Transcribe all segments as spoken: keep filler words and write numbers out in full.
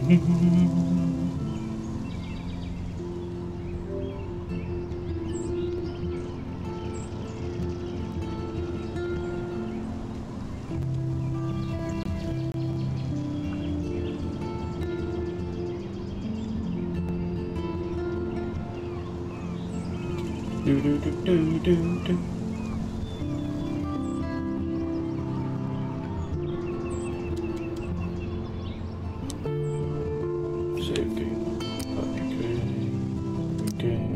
Do do do do do do. Safety. Okay. Okay.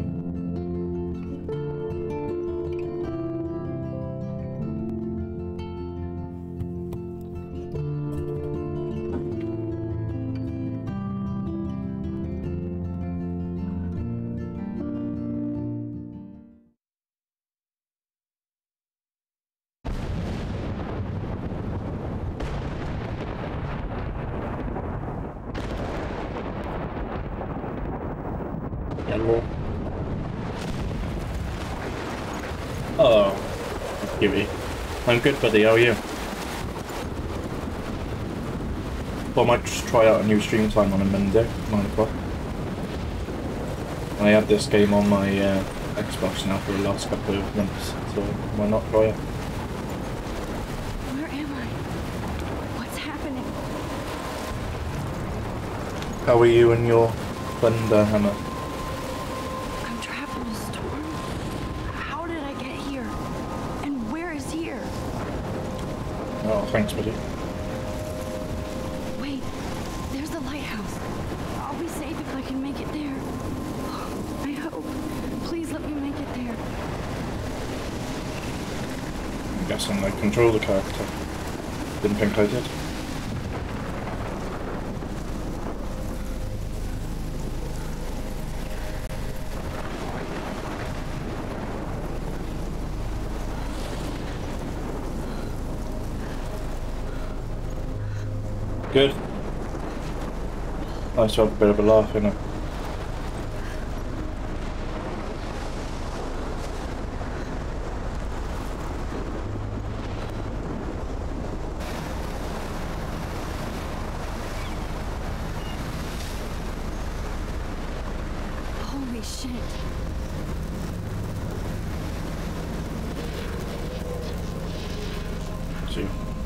Yellow. Oh, Huey. I'm good, buddy. How are you? Well, I might just try out a new stream time on a Monday, nine o'clock. I had this game on my uh, Xbox now for the last couple of months, so why not try it? Where am I? What's happening? How are you and your thunder hammer? Oh, thanks, buddy. Wait, there's the lighthouse. I'll be safe if I can make it there. I hope. Please let me make it there. I'm guessing I control the character. Didn't think I did. Good. Nice to have a bit of a laugh, innit? Holy shit. See.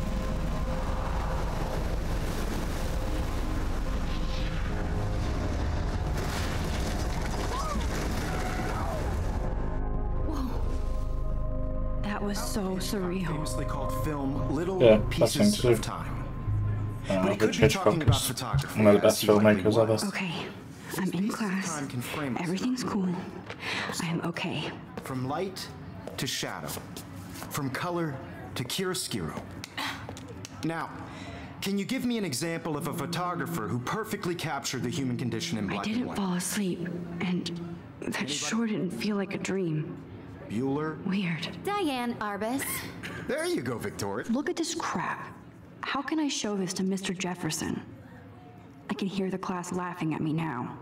Was so surreal. Famously called film Little Yeah, Pieces of Time. Uh, but it could be talking about photography. One of the best filmmakers ever. Okay, I'm in class. Everything's cool. I am okay. From light to shadow, from color to chiaroscuro. Now, can you give me an example of a photographer who perfectly captured the human condition in black and white? I didn't fall asleep, and that sure didn't feel like a dream. Bueller. Weird. Diane Arbus. There you go, Victoria. Look at this crap. How can I show this to Mister Jefferson? I can hear the class laughing at me now.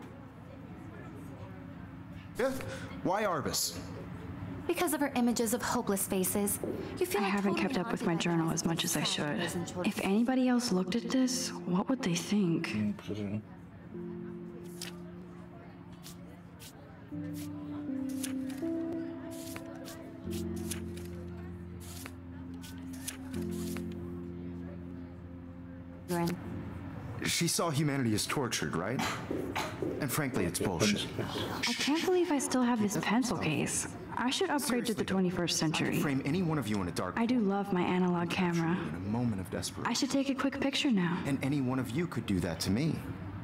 Yeah. Why Arbus? Because of her images of hopeless faces. You feel I like haven't kept up with my journal as much as I should. If anybody else looked at this, what would they think? She saw humanity as tortured, right? And frankly, it's bullshit. I can't believe I still have this pencil case. I should upgrade to the twenty-first century. I frame any one of you in a dark. I do love my analog camera. In a moment of desperation. I should take a quick picture now. And any one of you could do that to me.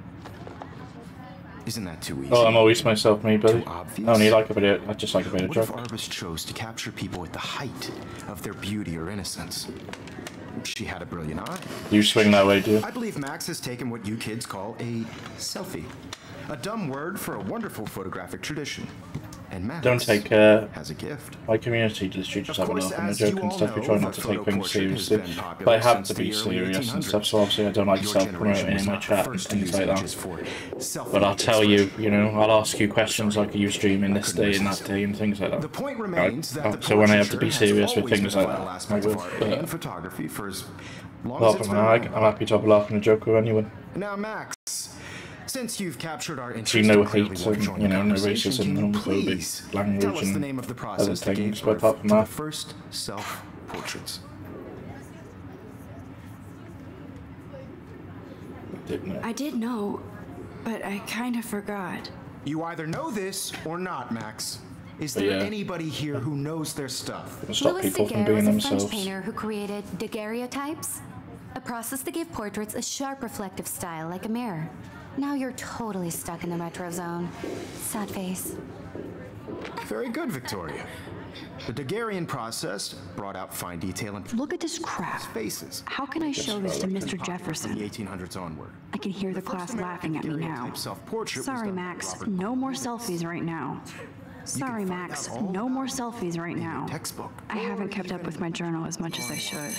Isn't that too easy? Oh, I'm always myself, me, buddy. Too obvious? I only like a bit of, I just like a bit of joke. What if Arbus chose to capture people at the height of their beauty or innocence? She had a brilliant eye. You swing that way, do you? I believe Max has taken what you kids call a selfie. A dumb word for a wonderful photographic tradition. And Max Don't take uh, has a gift. my community to just Of have a course, laugh and a as joke you and all stuff. We know, try not the to take photo things portrait has seriously. been popular But I have since to be the early serious and eighteen stuff, so obviously I don't like Your self-promoting generation was in my not chat and first to things use like images that. for selfie But I'll tell you, inspiration. you know, I'll ask you questions like, are you streaming this day and that day and things like that. The point Right? remains that Oh, the so when I have to be portraiture has serious with always things been a like vital that, I aspect will. of art But, and photography for as long as laugh it's at been my, around. I'm happy to have a laugh and a joke with anyone. Now, Max, Since you've captured our interest, See, no and clearly hate want to and, join you the know, no conversation, racism, can you no homophobic please language tell us the and name of the other process that things, gave but birth apart from to the that, first self-portraits? I did know. I did know, but I kind of forgot. You either know this or not, Max. Is But there yeah. anybody here who knows their stuff? It'll stop Louis people from Daguerre being was a themselves. French painter who created daguerreotypes, a process that gave portraits a sharp reflective style like a mirror. Now you're totally stuck in the retro zone. Sad face. Very good, Victoria. The Daguerrean process brought out fine detail and Look at this crap. faces. How can I show this to Mister From the Jefferson? eighteen hundreds onward. I can hear the class laughing at me now. Daguerreotype self-portrait was Sorry, done by Max. Robert No more Baldwin. selfies right now. Sorry, find Max. out all No more about selfies right in your now. textbook. I haven't kept up with my journal as much as I should.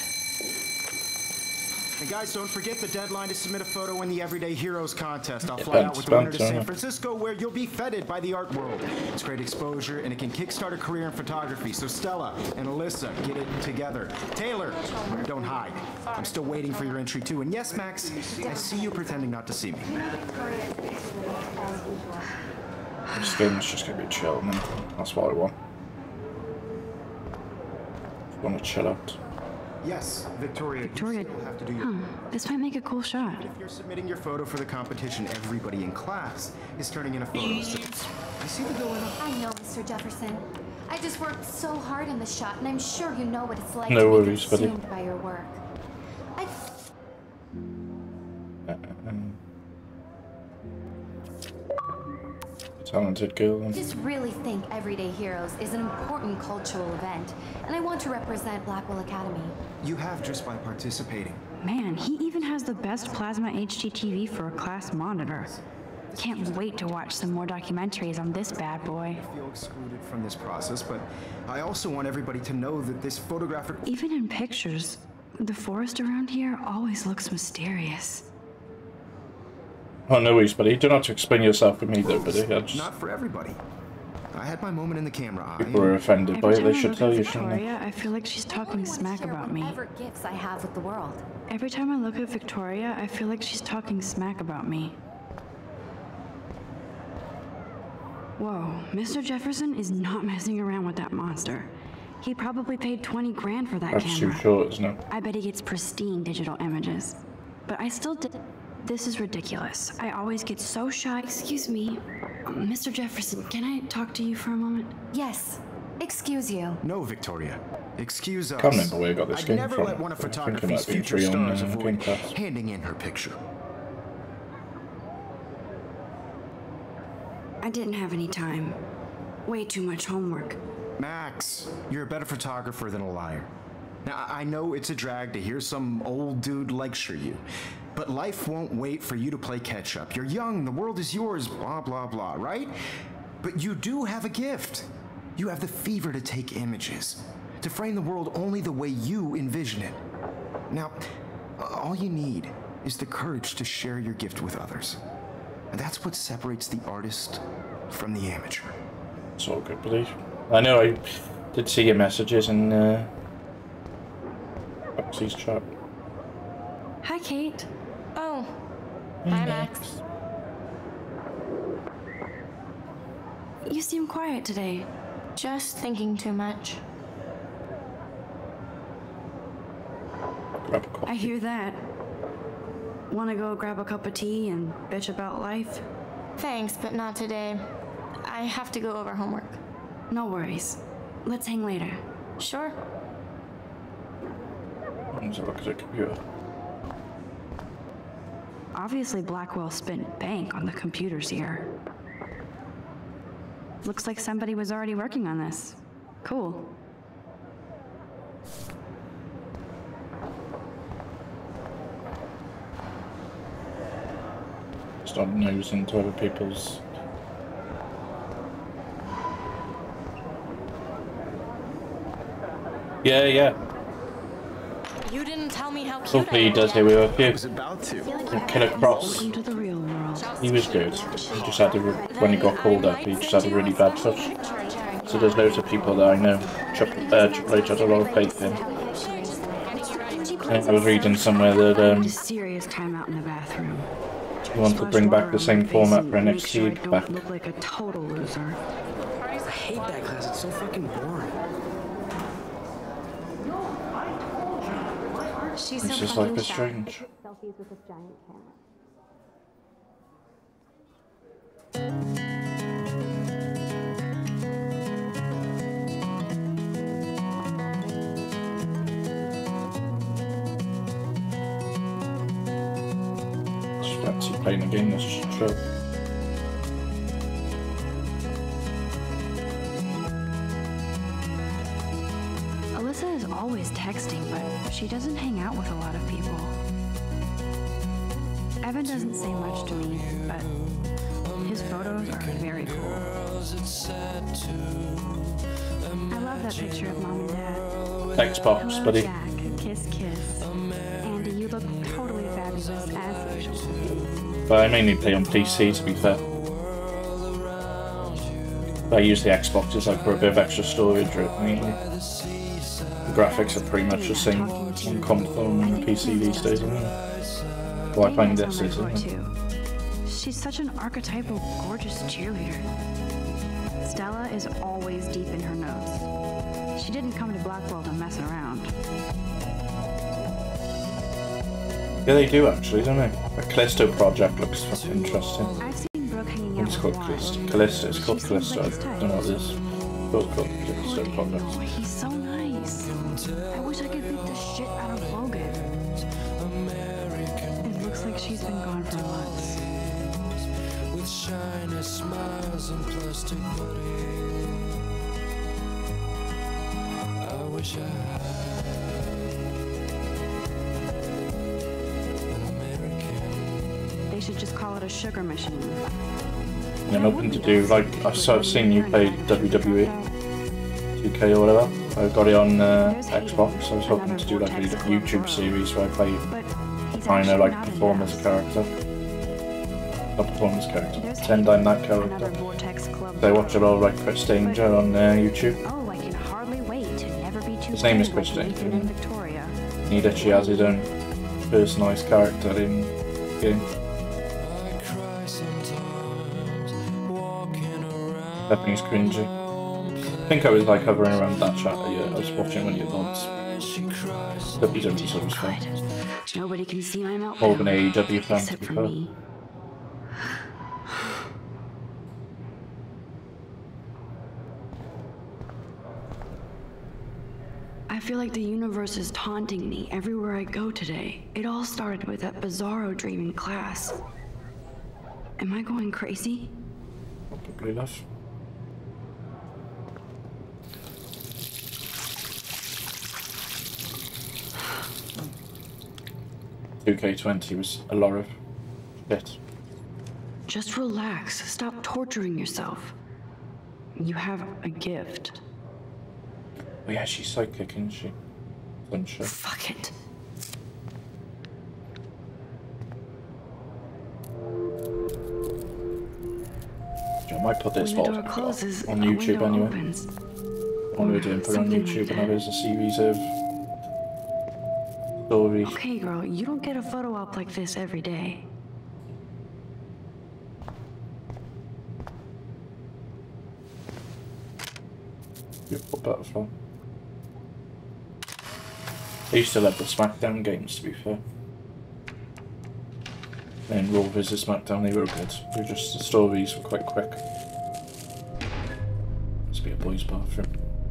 And guys, don't forget the deadline to submit a photo in the Everyday Heroes contest. I'll Yeah, fly out with the winner to thanks, San Tony. Francisco, where you'll be feted by the art world. It's great exposure, and it can kickstart a career in photography. So Stella and Alyssa, get it together. Taylor, don't hide. I'm still waiting for your entry too. And yes, Max, I see you pretending not to see me. This game's just gonna be chill, man. That's what I want. I want to chill out. Yes, Victoria. Victoria, you still have to do your. huh, this might make a cool shot. If you're submitting your photo for the competition, everybody in class is turning in a photo. So I see the going up. I know, Mister Jefferson. I just worked so hard in the shot, and I'm sure you know what it's like No to be worries, buddy. consumed by your work. I Um, talented girl. And just really think Everyday Heroes is an important cultural event, and I want to represent Blackwell Academy. You have just by participating. Man, he even has the best plasma H D T V for a class monitor. Can't wait to watch some more documentaries on this bad boy. I feel excluded from this process, but I also want everybody to know that this photographic. Even in pictures, the forest around here always looks mysterious. Oh, no worries, buddy. You don't have to explain yourself with me, though, buddy. I just, Not for everybody. I had my moment in the camera eye. people are offended by Every it. time They I should look tell at you, shouldn't they? Victoria, I feel like she's talking smack about me. Whatever gifts I have with the world. Every time I look at Victoria, I feel like she's talking smack about me. Whoa, Mister Jefferson is not messing around with that monster. He probably paid twenty grand for that That's too camera. short, isn't it? I bet he gets pristine digital images. But I still did. This is ridiculous. I always get so shy. Excuse me, Mister Jefferson, can I talk to you for a moment? Yes. Excuse you. No, Victoria. Excuse us. Can't remember where I got this I'd game never from. let one of I think it photography's might be future free on, stars uh, avoid Game Pass. handing in her picture. I didn't have any time. Way too much homework. Max, you're a better photographer than a liar. Now, I I know it's a drag to hear some old dude lecture you, but life won't wait for you to play catch up. You're young, the world is yours, blah, blah, blah, right? But you do have a gift. You have the fever to take images, to frame the world only the way you envision it. Now, all you need is the courage to share your gift with others. And that's what separates the artist from the amateur. It's all good, buddy. I know I did see your messages in uh, Foxy's chat. Hi, Kate. Oh, hi, Max. You seem quiet today. Just thinking too much. Grab a coffee. I hear that. Wanna go grab a cup of tea and bitch about life? Thanks, but not today. I have to go over homework. No worries. Let's hang later. Sure. Let's have a look at the computer. Obviously, Blackwell spent bank on the computers here. Looks like somebody was already working on this. Cool. Start nosing into other people's. Yeah, yeah. You didn't tell me how cute Hopefully I he am does yet. here with a few. I was about to. Killer Cross. Welcome to the real world. He was good. He just had a, when he got called up, he just had a really bad touch. So there's loads of people that I know. Triple, uh, Triple H had a lot of faith in. I think I was reading somewhere that I um, need a serious time out in the bathroom. You want to bring back the same format for N X T sure I don't back. look like a total loser. I hate that class. It's so fucking boring. She's This so is like fucking a shy. strange. Selfies with this giant camera. Just fancy playing a game that's just true. Alyssa is always texting, but she doesn't hang out with a lot of people. Evan doesn't say much to me, but his photos are very cool. I love that picture of Mom and Dad. Xbox, Hello, buddy. Jack. Kiss, kiss. Andy, you look totally fabulous as usual. But I mainly play on P C, to be fair. But I use the Xboxes like for a bit of extra storage, mainly. The graphics are pretty much the same on console and P C these days, isn't it? Well, I find this is, isn't it? She's such an archetypal, gorgeous cheerleader. Stella is always deep in her notes. She didn't come to Blackwell to mess around. Yeah, they do actually, don't they? The Callisto project looks fucking interesting. I've seen Brooke hanging out It's with called Warren. Callisto. Callisto, it's called She seems Callisto. I like his type. don't know what it is. It's called Callisto Oh, project. he's so nice. I wish I could beat the shit out of Logan. It looks like she's been gone for months. With shiny smiles and plastic body. I wish I had an American. They should just call it a sugar machine. And I'm open to do, like, I've, so I've seen you play W W E, two K or whatever. I got it on uh, Xbox. I was hoping to do like a YouTube series where I play, But he's I know, actually like, not in perform as a Dallas. character. Not perform as a character, There's pretend I'm that another character. Vortex Club So I watch it all like Chris Danger on uh, YouTube. Oh, I can hardly wait to never be too His name is old like Chris Danger, Nathan and isn't it? Victoria. He actually has his own personalised character in game. I cry sometimes, walking around. Definitely cringy. I think I was like hovering around that chat. Yeah, I was watching one of your mods. She cries. W W E so it was fun. Nobody can see my meltdown. More of an A E W fan, to except be for fair. me. I feel like the universe is taunting me everywhere I go today. It all started with that bizarro dream in class. Am I going crazy? Probably enough. two K twenty was a lot of shit. Just relax. Stop torturing yourself. You have a gift. Oh yeah, she's psychic, isn't she? Some shit. Fuck it. I might put this When the vault door closes, on a YouTube window anyway. opens. What we're doing, put it on Something like YouTube and have that. it as a series of stories. Okay, girl, you don't get a photo op like this every day. Beautiful butterfly. I used to love the SmackDown games, to be fair. And Raw versus SmackDown, they were good. They were just, the stories were quite quick. Must be a boys' bathroom.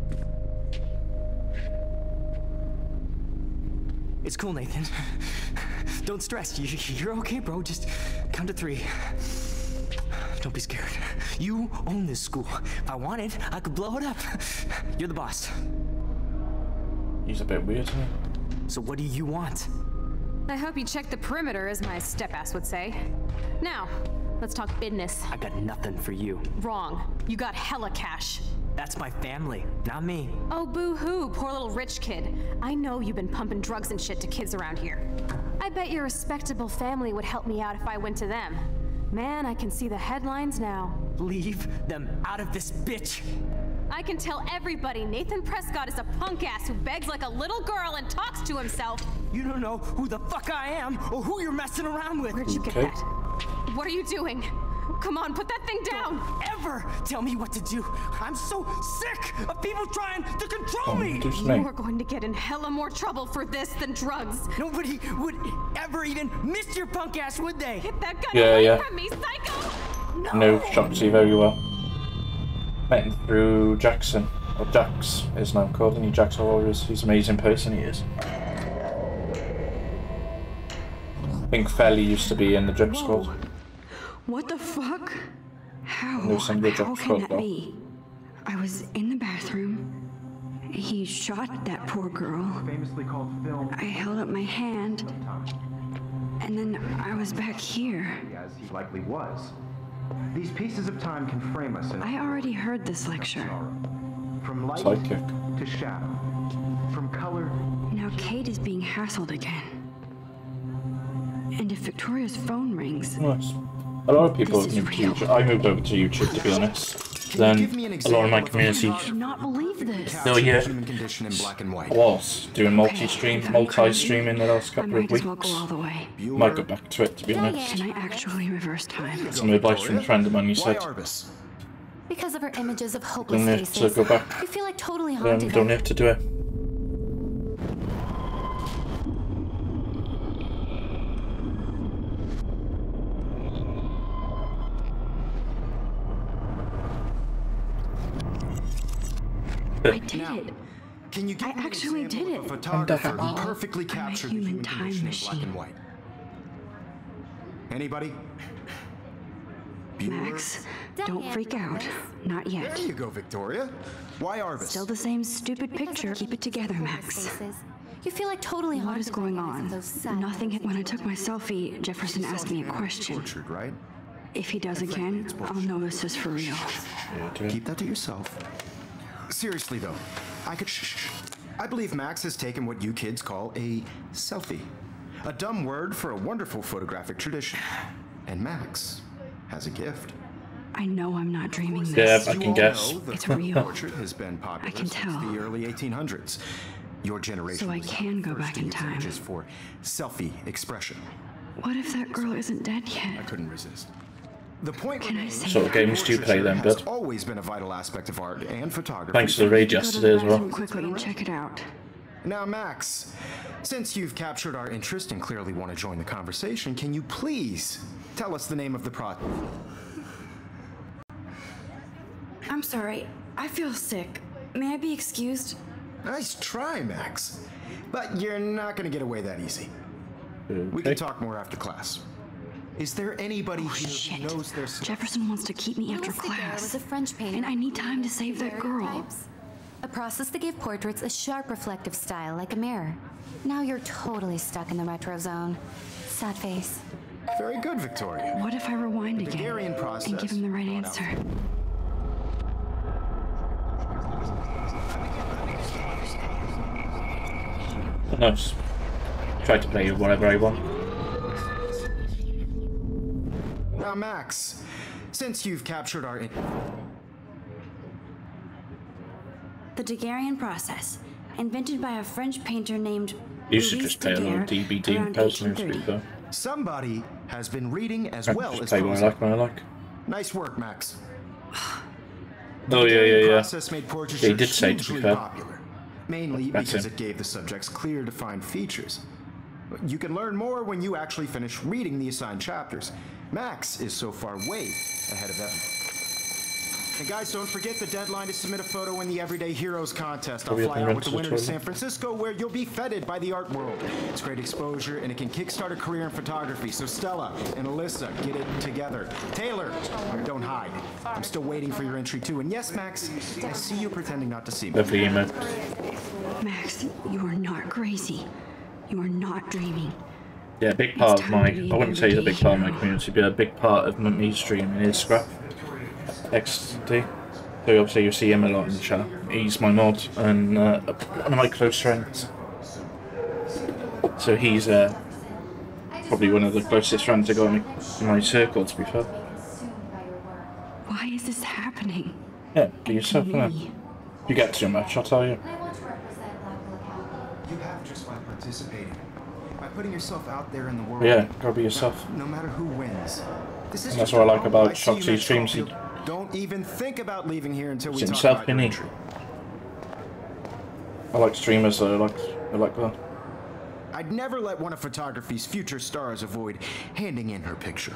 It's cool, Nathan. Don't stress. You, you're okay, bro. Just count to three. Don't be scared. You own this school. If I wanted, I could blow it up. You're the boss. He's a bit weird, isn't he? So what do you want? I hope you checked the perimeter, as my step-ass would say. Now, let's talk business. I got nothing for you. Wrong. You got hella cash. That's my family, not me. Oh, boo-hoo, poor little rich kid. I know you've been pumping drugs and shit to kids around here. I bet your respectable family would help me out if I went to them. Man, I can see the headlines now. Leave them out of this bitch. I can tell everybody Nathan Prescott is a punk ass who begs like a little girl and talks to himself. You don't know who the fuck I am or who you're messing around with. Where'd you get Okay. that? What are you doing? Come on, put that thing down! Don't ever tell me what to do. I'm so sick of people trying to control Oh, me. just You me. are going to get in hella more trouble for this than drugs. Nobody would ever even miss your punk ass, would they? Get that gun Yeah, away yeah. from me, psycho! No, Shotzi very well. Met him through Jackson, or Jax is now called, and he Jax Warriors. He's an amazing person, he is. I think Felly used to be in the Drip Squad. What the fuck? How? There's some good How Drip can Squad that though. be? I was in the bathroom. He shot that poor girl. Famously called film, I held up my hand, and then I was back here. as he likely was. These pieces of time can frame us in I already heard this lecture. from light Psychic. to shadow, from color. Now Kate is being hassled again. And if Victoria's phone rings, Nice. A lot of people have This is moved to real. YouTube. I moved over to YouTube, to be honest. Can you give me an Then a lot of my example of a community I cannot believe this. Oh, yeah. Human condition in black and white. was doing multi-stream, Okay, multi-streaming the last I couple might of as well go all weeks. the way. Might go back to it, to be honest. Can I actually reverse time? Some advice from a friend of mine, he Why said, Arbus? Because of her images of hopeless don't have to faces, go back. you feel like totally Um, haunted. don't by- have to do it. I did it. Can you give I me an actually example did of it. a photographer I'm who the- perfectly I'm a captured the human human time condition in black machine. and white? Anybody? Max, don't freak out. Not yet. There you go, Victoria. Why Arbus? Still the same stupid picture. Keep it together, Max. Faces. You feel like totally What haunted is going by the eyes of on? those sad Nothing. When I took my selfie, Jefferson asked me a question. Tortured, right? If he does again, I'll know this is for real. Yeah, do it. Keep that to yourself. Seriously, though, I could shh. shh. I believe Max has taken what you kids call a selfie. A dumb word for a wonderful photographic tradition. And Max has a gift. I know I'm not dreaming Yeah, this. I You can all guess. know the It's real. portrait has been popular I can since tell. the early eighteen hundreds. Your generation So I was can go first back to in use time. images for selfie expression. What if that girl isn't dead I yet? couldn't resist. The point Can I remains say What sort of that games do you play then, portraiture has bud? always been a vital aspect of art and photography. Thanks to the raid Go to yesterday the as well. bathroom quickly and check it out. Now, Max, since you've captured our interest and clearly want to join the conversation, can you please tell us the name of the project? I'm sorry. I feel sick. May I be excused? Nice try, Max. But you're not going to get away that easy. We Okay. can talk more after class. Is there anybody here Shit. who knows their stuff? Jefferson wants to keep me after Louis Daguerre was class. a French painter. And I need time to save that girl. Daguerreotypes, a process that gave portraits a sharp reflective style like a mirror. Now you're totally stuck in the retro zone. Sad face. Very good, Victoria. What if I rewind again Daguerrean and process give him the right brought out- answer? Nice. Try to play whatever I want. Now, Max, since you've captured our... In- The Daguerrean process, invented by a French painter named You should Louis just play a little Daguerre D B D around personally, to eighteen be thirty. fair. somebody has been reading as I well just as play what I posing. like when I like. Nice work, Max. Oh yeah, yeah, Daguerrean yeah. process made portraiture Yeah, he did say, to be hugely fair. popular, mainly That's because him. it gave the subjects clear, defined features. You can learn more when you actually finish reading the assigned chapters. Max is so far way ahead of everyone. And guys, don't forget the deadline to submit a photo in the Everyday Heroes contest. I'll Are we fly up in out with the winner to Rensselaer? San Francisco, where you'll be feted by the art world. It's great exposure, and it can kickstart a career in photography. So Stella and Alyssa, get it together. Taylor, don't hide. I'm still waiting for your entry too. And yes, Max, I see you pretending not to see me. Lovely emote. Max, you are not crazy. You are not dreaming. Yeah, a big part of time my, to be I wouldn't say he's a big part of my hero. community, but a big part of me streaming is Scrap X D. So obviously you see him a lot in the chat. He's my mod and uh, one of my close friends. So he's uh, probably one of the closest friends I got in in my circle, to be fair. Why is this happening? Yeah, be yourself, To innit? me. You get too much, I'll tell you. You have just by participating. By putting yourself out there in the world. Yeah, gotta be yourself. No, no matter who wins. This is And that's just what I a like bump. about I see you, Shoxy's Max streams. He Caulfield. Don't even think about leaving here until we It's talk himself, about your innit? entry. I like streamers that are like, they're like that. I'd never let one of photography's future stars avoid handing in her picture.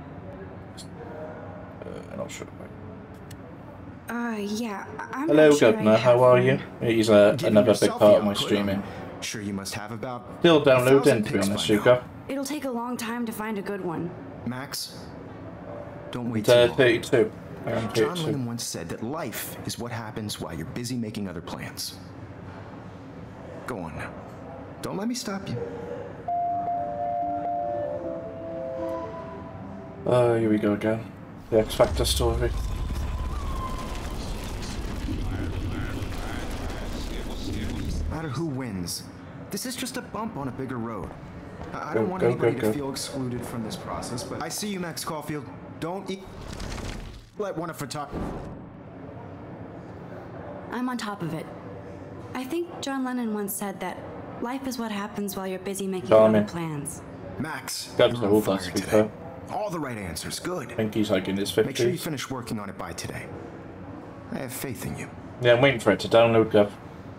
Uh, not sure. Uh, yeah. I'm Hello, not sure I Governor. How have are one. you? He's uh, Giving another big yourself part the of my output, streaming. I'm sure you must have about Still a downloading, thousand to be pics honest, by now. Yuka. It'll take a long time to find a good one. Max, don't wait It's uh, too long. thirty-two. I am John thirty-two. Lennon once said that life is what happens while you're busy making other plans. Go on now. Don't let me stop you. Uh, here we go again. The X Factor story. No matter who wins, this is just a bump on a bigger road. I I Go, don't want go, anybody go, to go. feel excluded from this process, but I see you, Max Caulfield. Don't e let one of photog- I'm on top of it. I think John Lennon once said that life is what happens while you're busy making Charming. other plans. Max, That's you're the on whole fire thing, to be today. fair. All the right answers. Good. I think he's like in his Make sure you fifties. finish working on it by today. I have faith in you. Yeah, I'm waiting for it to download, Gov.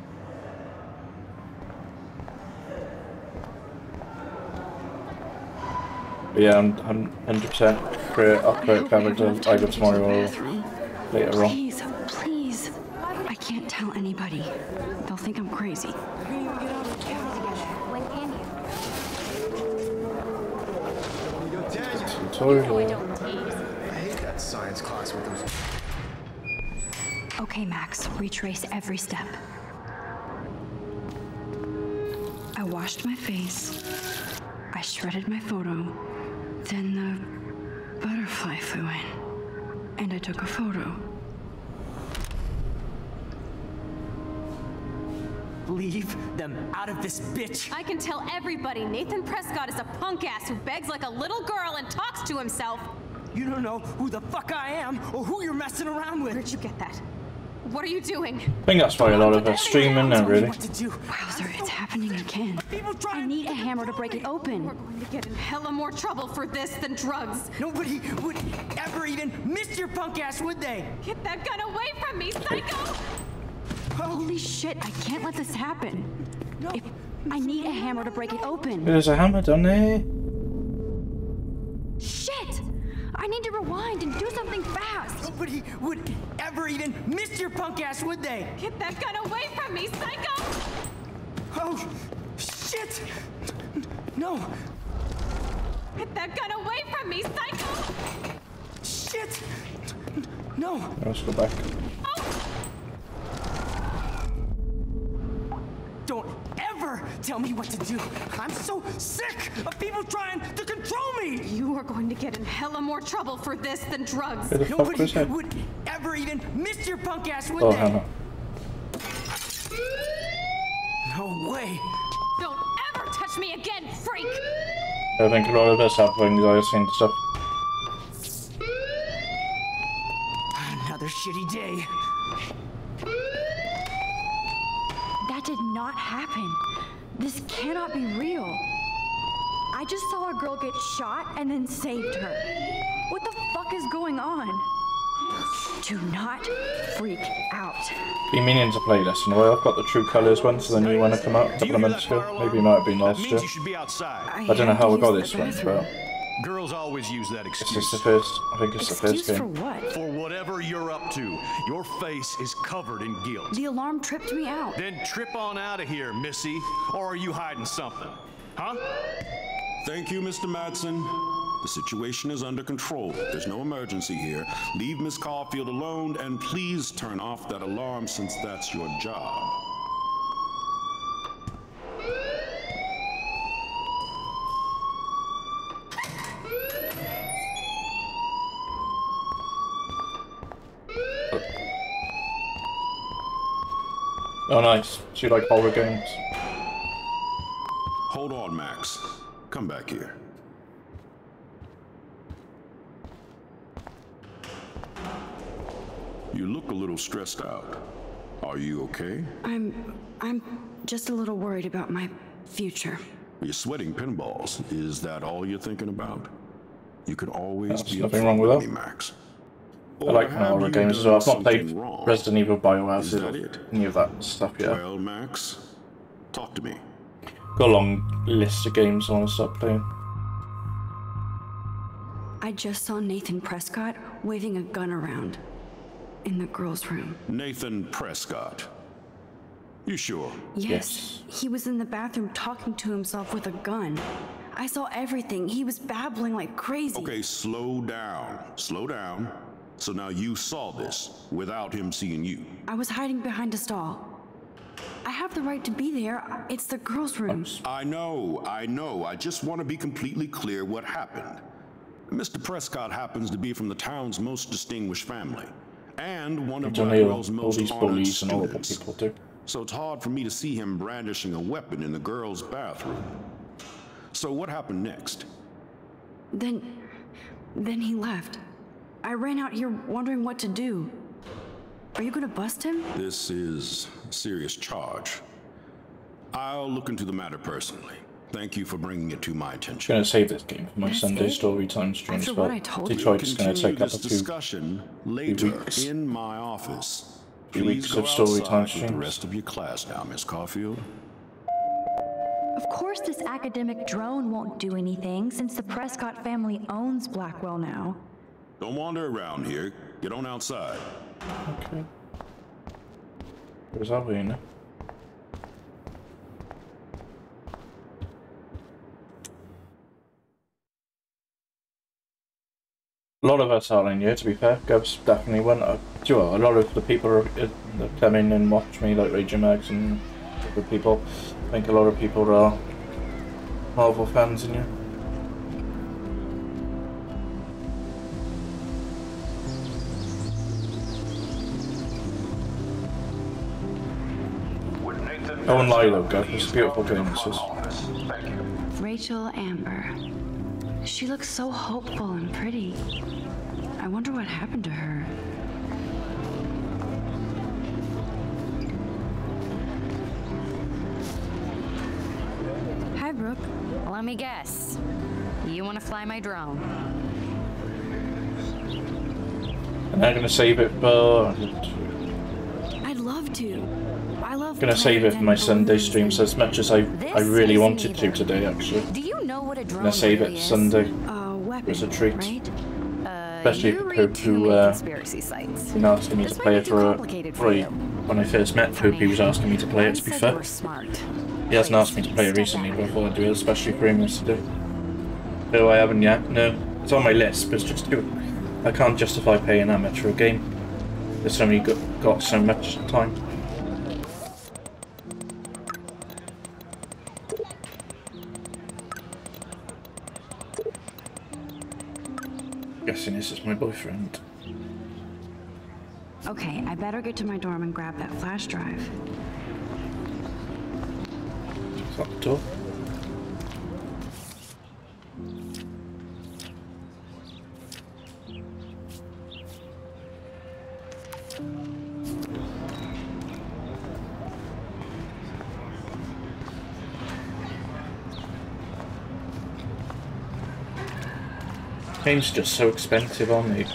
But yeah, I'm, I'm one hundred percent create, I'll create character either tomorrow or later on. Please, please. I can't tell anybody. They'll think I'm crazy. When can you? Tutorial. I hate that science class with those. Okay, Max, retrace every step. I washed my face. I shredded my photo. Then the butterfly flew in. And I took a photo. Leave them out of this bitch. I can tell everybody Nathan Prescott is a punk ass who begs like a little girl and talks to himself. You don't know who the fuck I am or who you're messing around with. Where'd you get that? What are you doing? I think that's why a lot of us streaming now, really. What to do. Wowzer, it's happening again. People try I need a hammer to break it We're open. going to get in hella more trouble for this than drugs. Nobody would ever even miss your punk ass, would they? Get that gun away from me, psycho! Holy shit, I can't let this happen. If I need a hammer to break it open. There's a hammer down there. Shit! I need to rewind and do something fast. Nobody would ever even miss your punk ass, would they? Get that gun away from me, psycho! Oh, shit! No, Get that gun away from me, psycho! shit! No. Let's go back. Don't ever tell me what to do. I'm so sick of people trying to control me. You are going to get in hella more trouble for this than drugs. Who the fuck Nobody was that? would ever even miss your punk ass, would Oh, they? hammer. No way. Don't ever touch me again, freak! I think a lot of us have when you guys seen stuff. Another shitty day. That did not happen. This cannot be real. I just saw a girl get shot and then saved her. What the fuck is going on? Do not freak out. Been meaning to play this, and the way I've got the True Colours one, so the new one had come out a couple of months ago. Maybe it might have been last year. You should be outside. I don't know had how to I got use this the one, bathroom. but Girls always use that it's excuse. just the first. I think it's the first Excuse for game. what? For whatever you're up to, your face is covered in guilt. The alarm tripped me out. Then trip on out of here, Missy. Or are you hiding something? Huh? Thank you, Mister Madsen. The situation is under control. There's no emergency here. Leave Miss Caulfield alone, and please turn off that alarm since that's your job. Oh, nice. So you like horror games? Hold on, Max. Come back here. You look a little stressed out. Are you okay? I'm I'm just a little worried about my future. You're sweating pinballs. Is that all you're thinking about? You can always There's be nothing wrong with that. me, Max. I like Or have horror you games as well. done I've not played something wrong? Resident Evil, Is BioHazard, that or it? any of that stuff yet. Well, Max, talk to me. Got a long list of games I want to start playing. I just saw Nathan Prescott waving a gun around in the girls' room. Nathan Prescott. You sure? Yes, he was in the bathroom talking to himself with a gun. I saw everything. He was babbling like crazy. Okay, slow down. Slow down. So now you saw this without him seeing you. I was hiding behind a stall. I have the right to be there. It's the girls' room. I know, I know. I just want to be completely clear what happened. Mister Prescott happens to be from the town's most distinguished family, and one of Blackwell's all most these honored bullies and horrible students. people do. So it's hard for me to see him brandishing a weapon in the girls' bathroom. So what happened next? Then, then he left. I ran out here wondering what to do. Are you gonna bust him? This is a serious charge. I'll look into the matter personally. Thank you for bringing it to my attention. I'm gonna save this game for my That's Sunday it? story time streams, After but what I told you? Detroit's gonna Continue take up this a few, discussion few later weeks. in my office. Few Please weeks go of story time outside with the streams. rest of your class now, Miss Caulfield. Of course this academic drone won't do anything since the Prescott family owns Blackwell now. Don't wander around here. Get on outside. Okay. Where's that way now? A lot of us are in here, to be fair. Govs definitely went. Uh, do you know, a lot of the people are, uh, that come in and watch me, like Raging Mags and other people. I think a lot of people are Marvel fans in here. I won't lie though, Gov. It's a beautiful game, this is. Rachel Amber. She looks so hopeful and pretty. I wonder what happened to her. Hi, Brooke. Let me guess. You want to fly my drone? And I'm gonna save it, but I'd love to. I love I'm gonna save it for my Sunday streams as much as I I really wanted to today. Actually, Do you know what a I'm drone gonna save really it is? Sunday. A weapon, It's a treat. right? Especially you for read Poop, too who many uh, conspiracy sites. been asking me This to might play be it too for a. complicated for Right, you. when I first met Poop, he was asking me to play it. To be Said fair, you were smart. he hasn't asked me to play it recently, but I thought I'd do it, especially for him yesterday. No, I haven't yet. No, it's on my list, but it's just too. I can't justify paying that much for a game. There's only got got so much time. Guessing this is my boyfriend. Okay, I better get to my dorm and grab that flash drive. Is that the door? Game's just so expensive on me.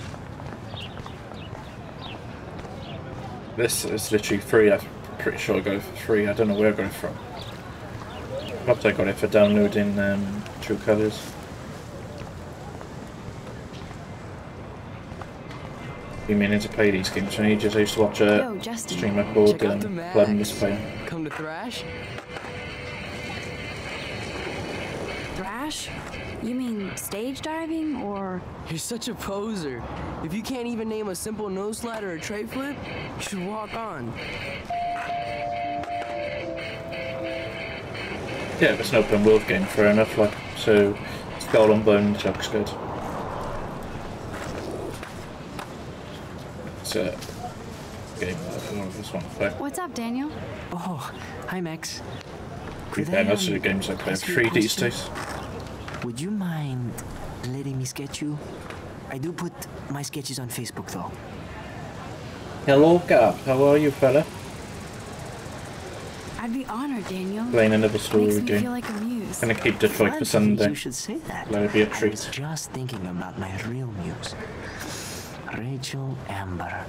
This is literally free. I'm pretty sure I got it for free. I don't know where I got it from. Perhaps I got it for downloading um, True Colors. Been meaning to play these games for ages. I used to watch a Yo, Justin. streamer called Check out um, the Mac. Clem was playing. Come to Thrash? Thrash? You mean stage diving or? You're such a poser. If you can't even name a simple nose slide or a tray flip, you should walk on. Yeah, it's an open world game, fair enough. Like, so Skull and Bones looks good. It's a game that I just want to play. What's up, Daniel? Oh, hi, Max. Pretty Could I, fair, most of the um, games I play are ask you a free these question? days. Would you mind letting me sketch you? I do put my sketches on Facebook, though. Hello, Gab. How are you, fella? I'd be honored, Daniel. Playing another story Makes me game. feel like a muse. Gonna keep Detroit for Funny Sunday. You should say that. Let it be a I was treat. just thinking about my real muse, Rachel Amber.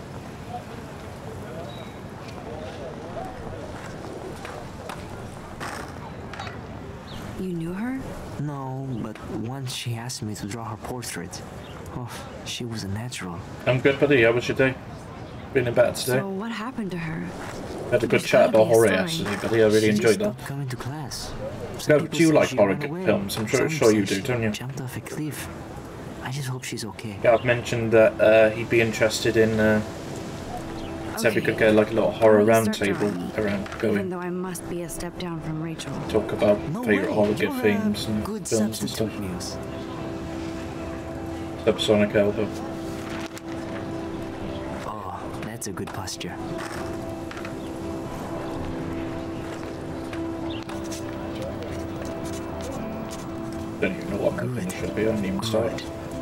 You knew her? No, but once she asked me to draw her portrait. Oh, she was a natural. I'm good, buddy. How was your day? Been in bed today? So what happened to her? Had a good There's chat gotta about be a horror story. yesterday, buddy. I really She enjoyed just that. stopped coming to class. No, Some do people you say like she horror ran away. films? I'm sure, Some sure you say do, she don't you? Jumped off a cliff. I just hope she's okay. Gav mentioned that uh, he'd be interested in. Uh, so if we could get like a little horror Please round start table drawing me, around Even going. though I must be a step down from Rachel. Talk about No favourite way, horror you're good a themes and good films and stuff. substitute muse. Subsonic Elbow. Oh, that's a good posture. Don't even know what my Good. finish should be. I haven't even started.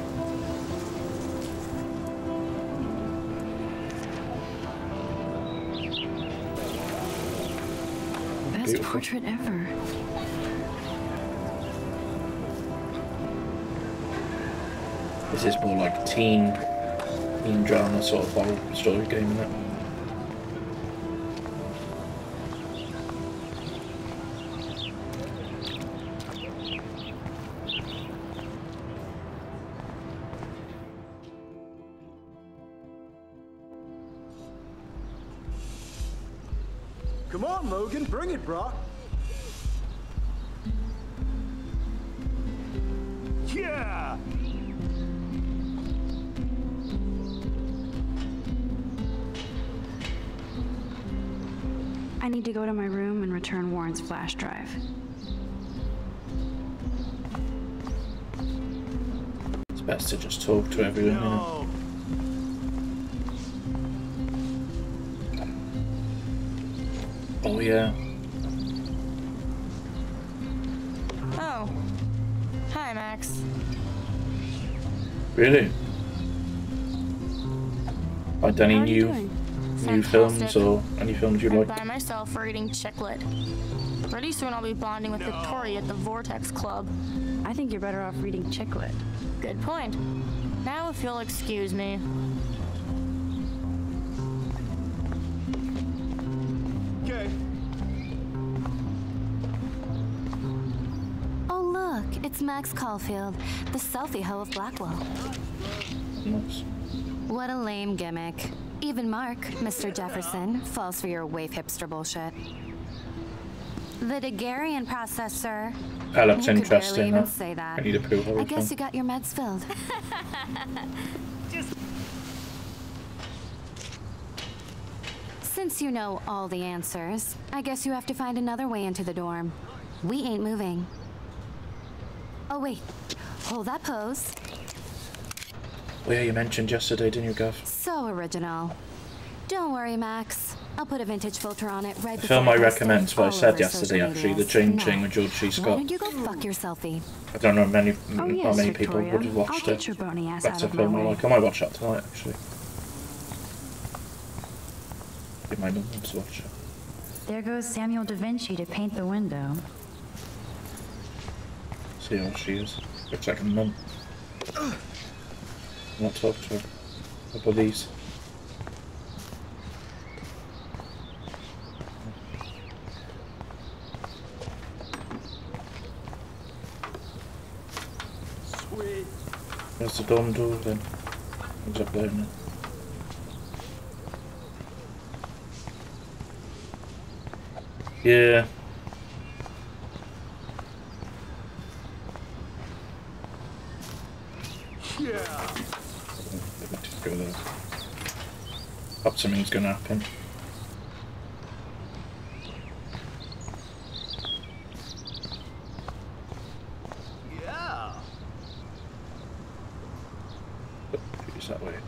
Best Beautiful. portrait ever. This is more like teen, teen drama sort of horror story game, isn't it? Come on, Logan, bring it, brah. Yeah! I need to go to my room and return Warren's flash drive. It's best to just talk to everyone, isn't it? No. Oh yeah. Oh. Hi, Max. Really? Like any How are you new doing? new films Fantastic. or any films you I'm like? by myself reading Chicklet. Pretty soon I'll be bonding with Victoria at the Vortex Club. I think you're better off reading Chicklet. Good point. Now if you'll excuse me. Okay. Oh, look, it's Max Caulfield, the selfie hoe of Blackwell. Nice. What a lame gimmick. Even Mark, Mister Jefferson, falls for your wave hipster bullshit. The Daguerrean process, sir. That looks You could barely interesting. even Huh? say that. I need a poo horror I guess film. you got your meds filled. Since you know all the answers, I guess you have to find another way into the dorm. We ain't moving. Oh wait, hold that pose. Oh yeah, you mentioned yesterday, didn't you, Gav? So original. Don't worry, Max. I'll put a vintage filter on it right The before film I post it recommend is what I all said over yesterday, social actually, The medias. Ching Now, Ching with George C. Why Scott. don't you go fuck your selfie? I don't know many, Oh, not yes, many Victoria. people would have I'll watched get it. your bony ass That's out a of my film I way. like. I might watch that tonight, actually. If my mum wants to watch it. There goes Samuel da Vinci to paint the window. See how she is. Looks like a mum. Not talk to her about these. Sweet. There's the dorm door then. It's up there now. Yeah. Yeah. Let me just go there. Hope something's gonna happen. Yeah. Use that way.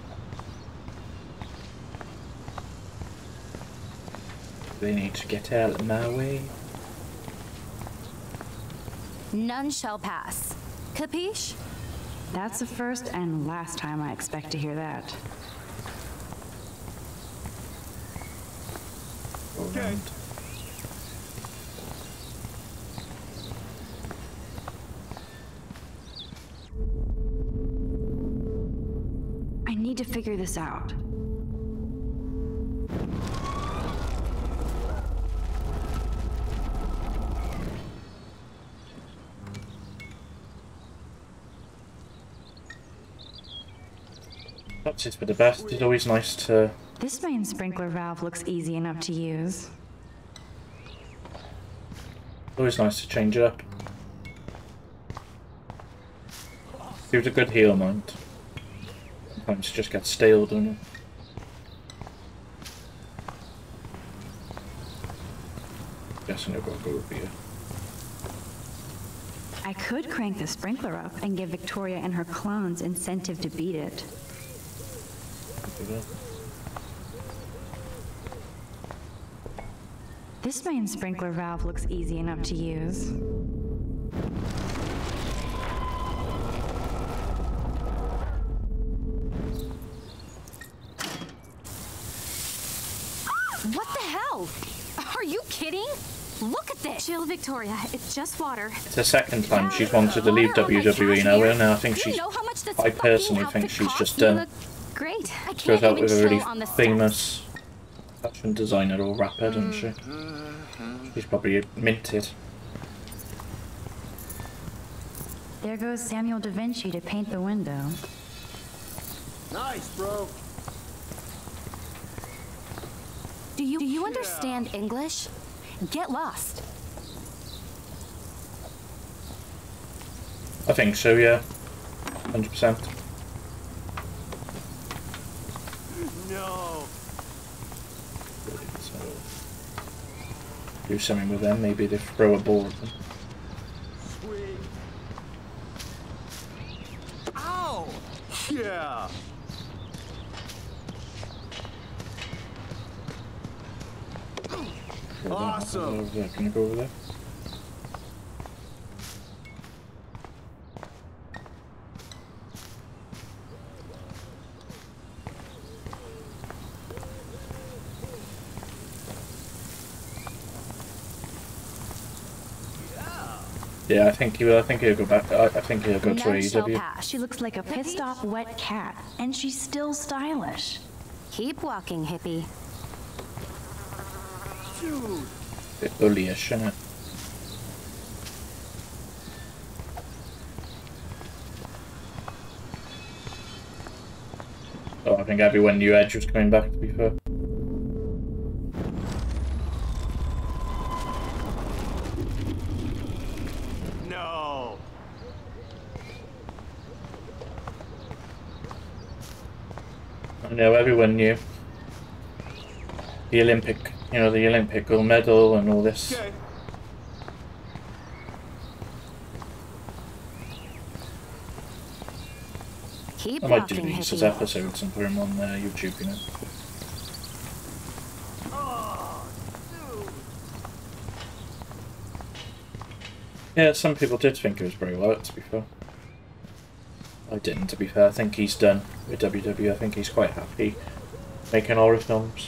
They need to get out of my way. None shall pass. Capiche? That's the first and last time I expect to hear that. Go Okay. around. figure this out. That's it for the best. It's always nice to... This main sprinkler valve looks easy enough to use. Always nice to change it up. Gives a good heal amount. Sometimes it just gets stale, doesn't it? Guessing I've got to go over here. I could crank the sprinkler up and give Victoria and her clones incentive to beat it. This main sprinkler valve looks easy enough to use. What the hell? Are you kidding? Look at this. Chill, Victoria. It's just water. It's the second time she's wanted to leave W W E now, and I think she's... I personally think she's just done. Great. I can't Goes out even with a really chill on the famous fashion designer or rapper, doesn't she? She's probably minted. There goes Samuel da Vinci to paint the window. Nice, bro. Do you do you understand English? Get lost. I think so, yeah. one hundred percent. No. So, do something with them, maybe they throw a ball at them. Sweet. Ow! Yeah. Awesome. Over there. Can you go over there? Yeah, I think he will. I think he'll go back. I, I think he'll go to A E W. She looks like a pissed off wet cat, and she's still stylish. Keep walking, hippie. Bit bullyish, isn't it? Oh, I think everyone knew Edge was coming back, to be fair. No. I know everyone knew. The Olympic, you know, the Olympic gold medal and all this. Okay. Keep I might walking, delete these as hippie. episodes and put them on uh, YouTube, you know. Yeah, some people did think it was Bray Wyatt, to be fair. I didn't, to be fair. I think he's done with W W E. I think he's quite happy making horror films.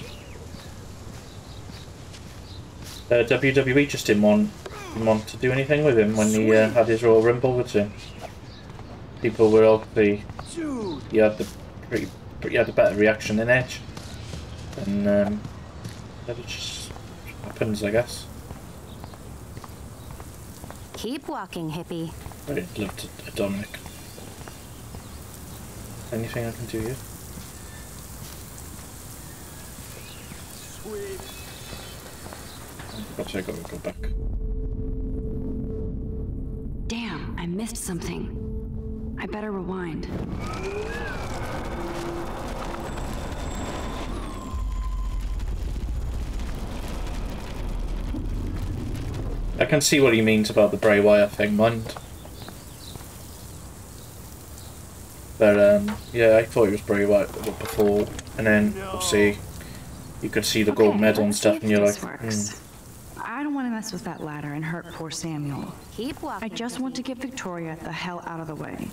Uh, W W E just didn't want, didn't want to do anything with him when he uh, had his Royal Rumble with him. People were obviously... He had the pretty, pretty had a better reaction than Edge. And um, that just happens, I guess. Keep walking, hippie. I'd love to, uh, Dominic. Anything I can do here? Sweet. Perhaps I gotta go back. Damn, I missed something. I better rewind. I can see what he means about the Bray Wyatt thing, mind. But um, yeah, I thought it was Bray Wyatt before, and then obviously you could see the Okay, gold medal and let's see stuff, if and you're like, this works. hmm. I don't want to mess with that ladder and hurt poor Samuel. Keep walking. I just want to get Victoria the hell out of the way.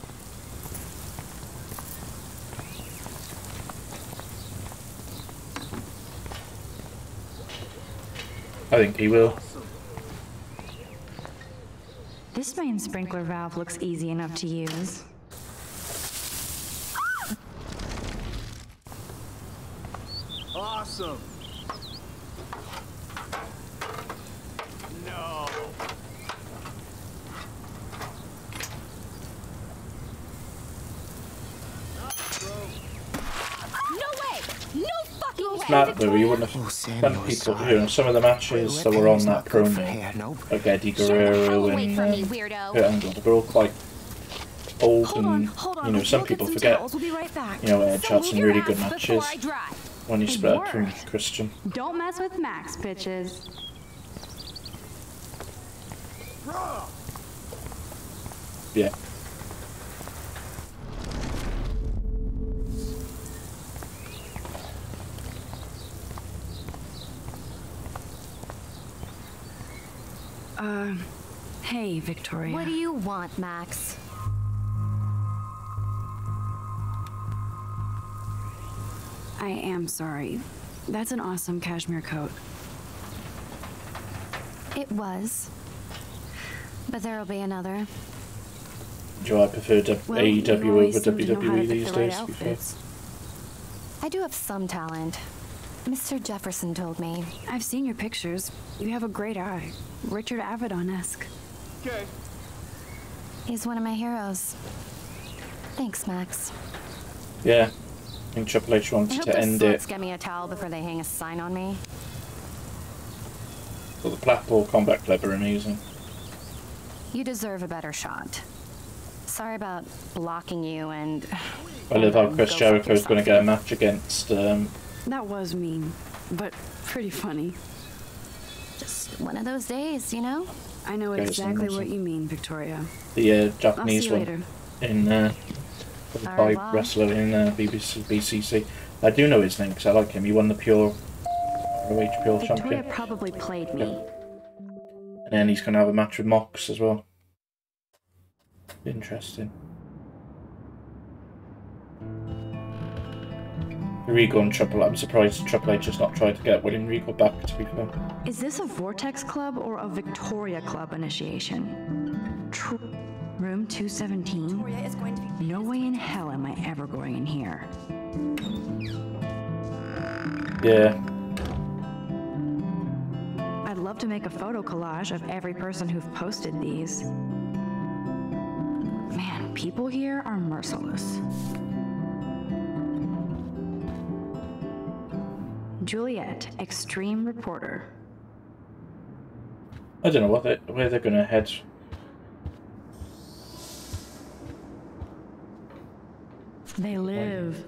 I think he will. This main sprinkler valve looks easy enough to use. awesome. No. It's mad though, you wouldn't have spent people, you know, some of the matches that were on that promo, like Eddie Guerrero and um, Kurt Angle, they're all quite old and, you know, some people forget, you know, Edge had some really good matches when he split up from Christian. Don't mess with Max, bitches. Yeah. Uh, hey, Victoria. What do you want, Max? I am sorry. That's an awesome cashmere coat. It was. But there'll be another. Do I prefer Well, A E W you always over seem to know how W W E to pick these the right days, to be fair? outfits. I do have some talent. Mister Jefferson told me. I've seen your pictures. You have a great eye. Richard Avedon-esque. Okay. He's one of my heroes. Thanks, Max. Yeah. I think Triple H I wanted hope to the end sluts it. get me a towel before they hang a sign on me. But the Blackpool Combat Club are amazing. You deserve a better shot. Sorry about blocking you and... I love how Chris Go fuck Jericho's going to yourself. get a match against um, That was mean, but pretty funny. Just one of those days, you know? I know Okay, exactly so- what you mean, Victoria. the uh, I'll see Japanese you one later. in uh, the Au Thai revoir. wrestler in uh, B B C, B C C. I do know his name because I like him. He won the Pure R O H Pure Victoria Champion. probably played me. And then he's going to have a match with Mox as well. Interesting. Regal and Triple I'm surprised Triple H has not tried to get William Regal back, to be fair. Is this a Vortex Club or a Victoria Club initiation? Tr Room two seventeen? No way in hell am I ever going in here. Yeah. I'd love to make a photo collage of every person who've posted these. Man, people here are merciless. Juliet, extreme reporter. I don't know what they, where they're going to head. They live.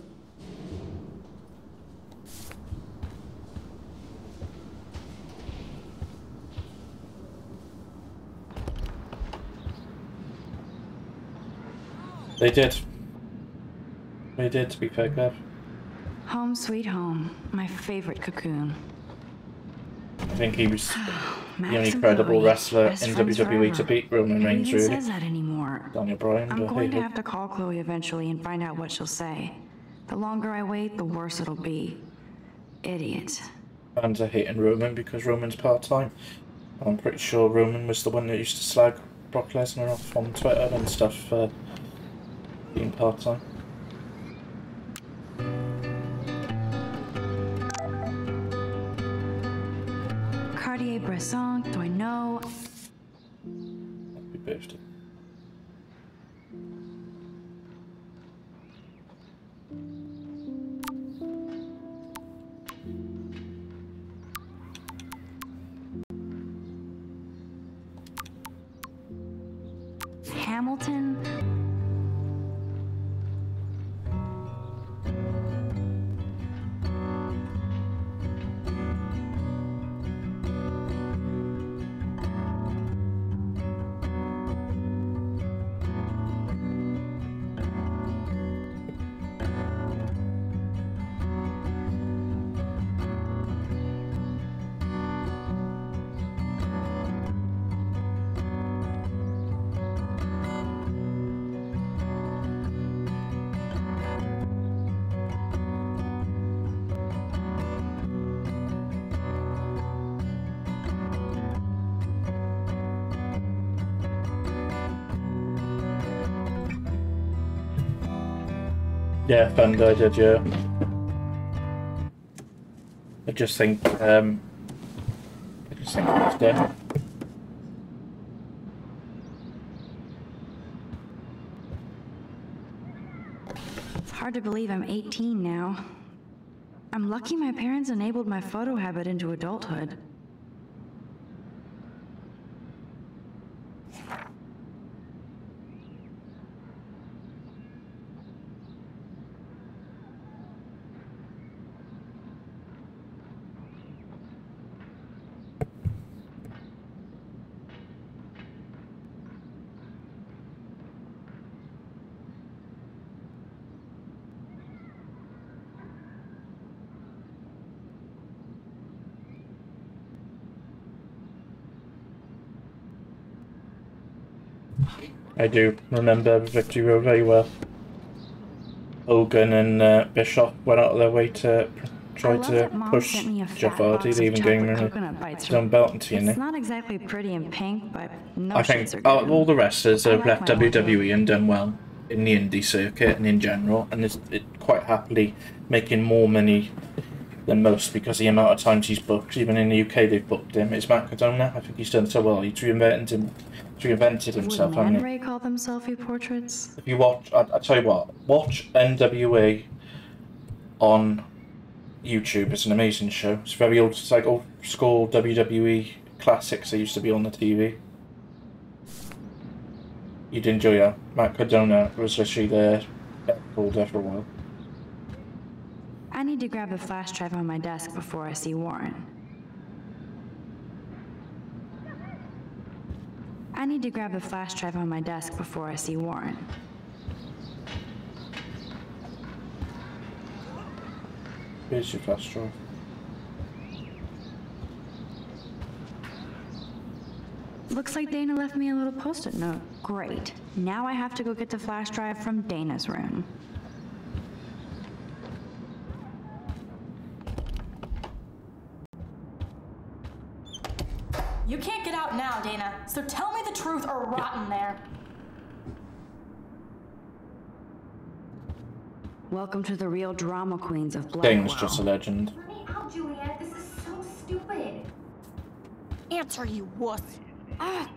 They did. They did, to be fair, Gav. Home sweet home, my favorite cocoon. I think he was Max the only and credible Chloe, wrestler best in friends W W E to forever. beat Roman Nobody Reigns, even really. says that anymore. Daniel Bryan, I'm but going hey, to ho. have to call Chloe eventually and find out what she'll say. The longer I wait, the worse it'll be. Idiot. Fans are hating Roman because Roman's part-time. I'm pretty sure Roman was the one that used to slag Brock Lesnar off on Twitter and stuff for being part-time. Cartier-Bresson, do I know? Happy birthday. Hamilton? Yeah, Fender did, yeah. I just think, um, I just think it's dead. It's hard to believe I'm eighteen now. I'm lucky my parents enabled my photo habit into adulthood. I do remember Victory Road very well. Hogan and uh, Bischoff went out of their way to try to push Jeff Hardy, leaving Gamer his own belt into T N A. It's not exactly pretty and pink, but no I think shits are uh, good. all the wrestlers I have like left my W W E and done well in the indie circuit and in general, and is it quite happily making more money than most because of the amount of times he's booked. Even in the U K they've booked him. It's Matt Cardona. I think he's done so well. He's reinvented him. Reinvented himself, Would hasn't Man he? Ray call them selfie portraits? If you watch, I, I tell you what, watch N W A on YouTube. It's an amazing show. It's very old. It's like old school W W E classics that used to be on the T V. You'd enjoy that. Matt Cardona was literally there, called there for a while. I need to grab the flash drive on my desk before I see Warren. I need to grab the flash drive on my desk before I see Warren. Here's your flash drive. Looks like Dana left me a little post-it note. Great. Now I have to go get the flash drive from Dana's room. You can't get out now, Dana, so tell me the truth or rot in there. Welcome to the real drama queens of Blackwell. Dana's just a legend. Let me out, Juliet. This is so stupid. Answer, you wuss. Ah.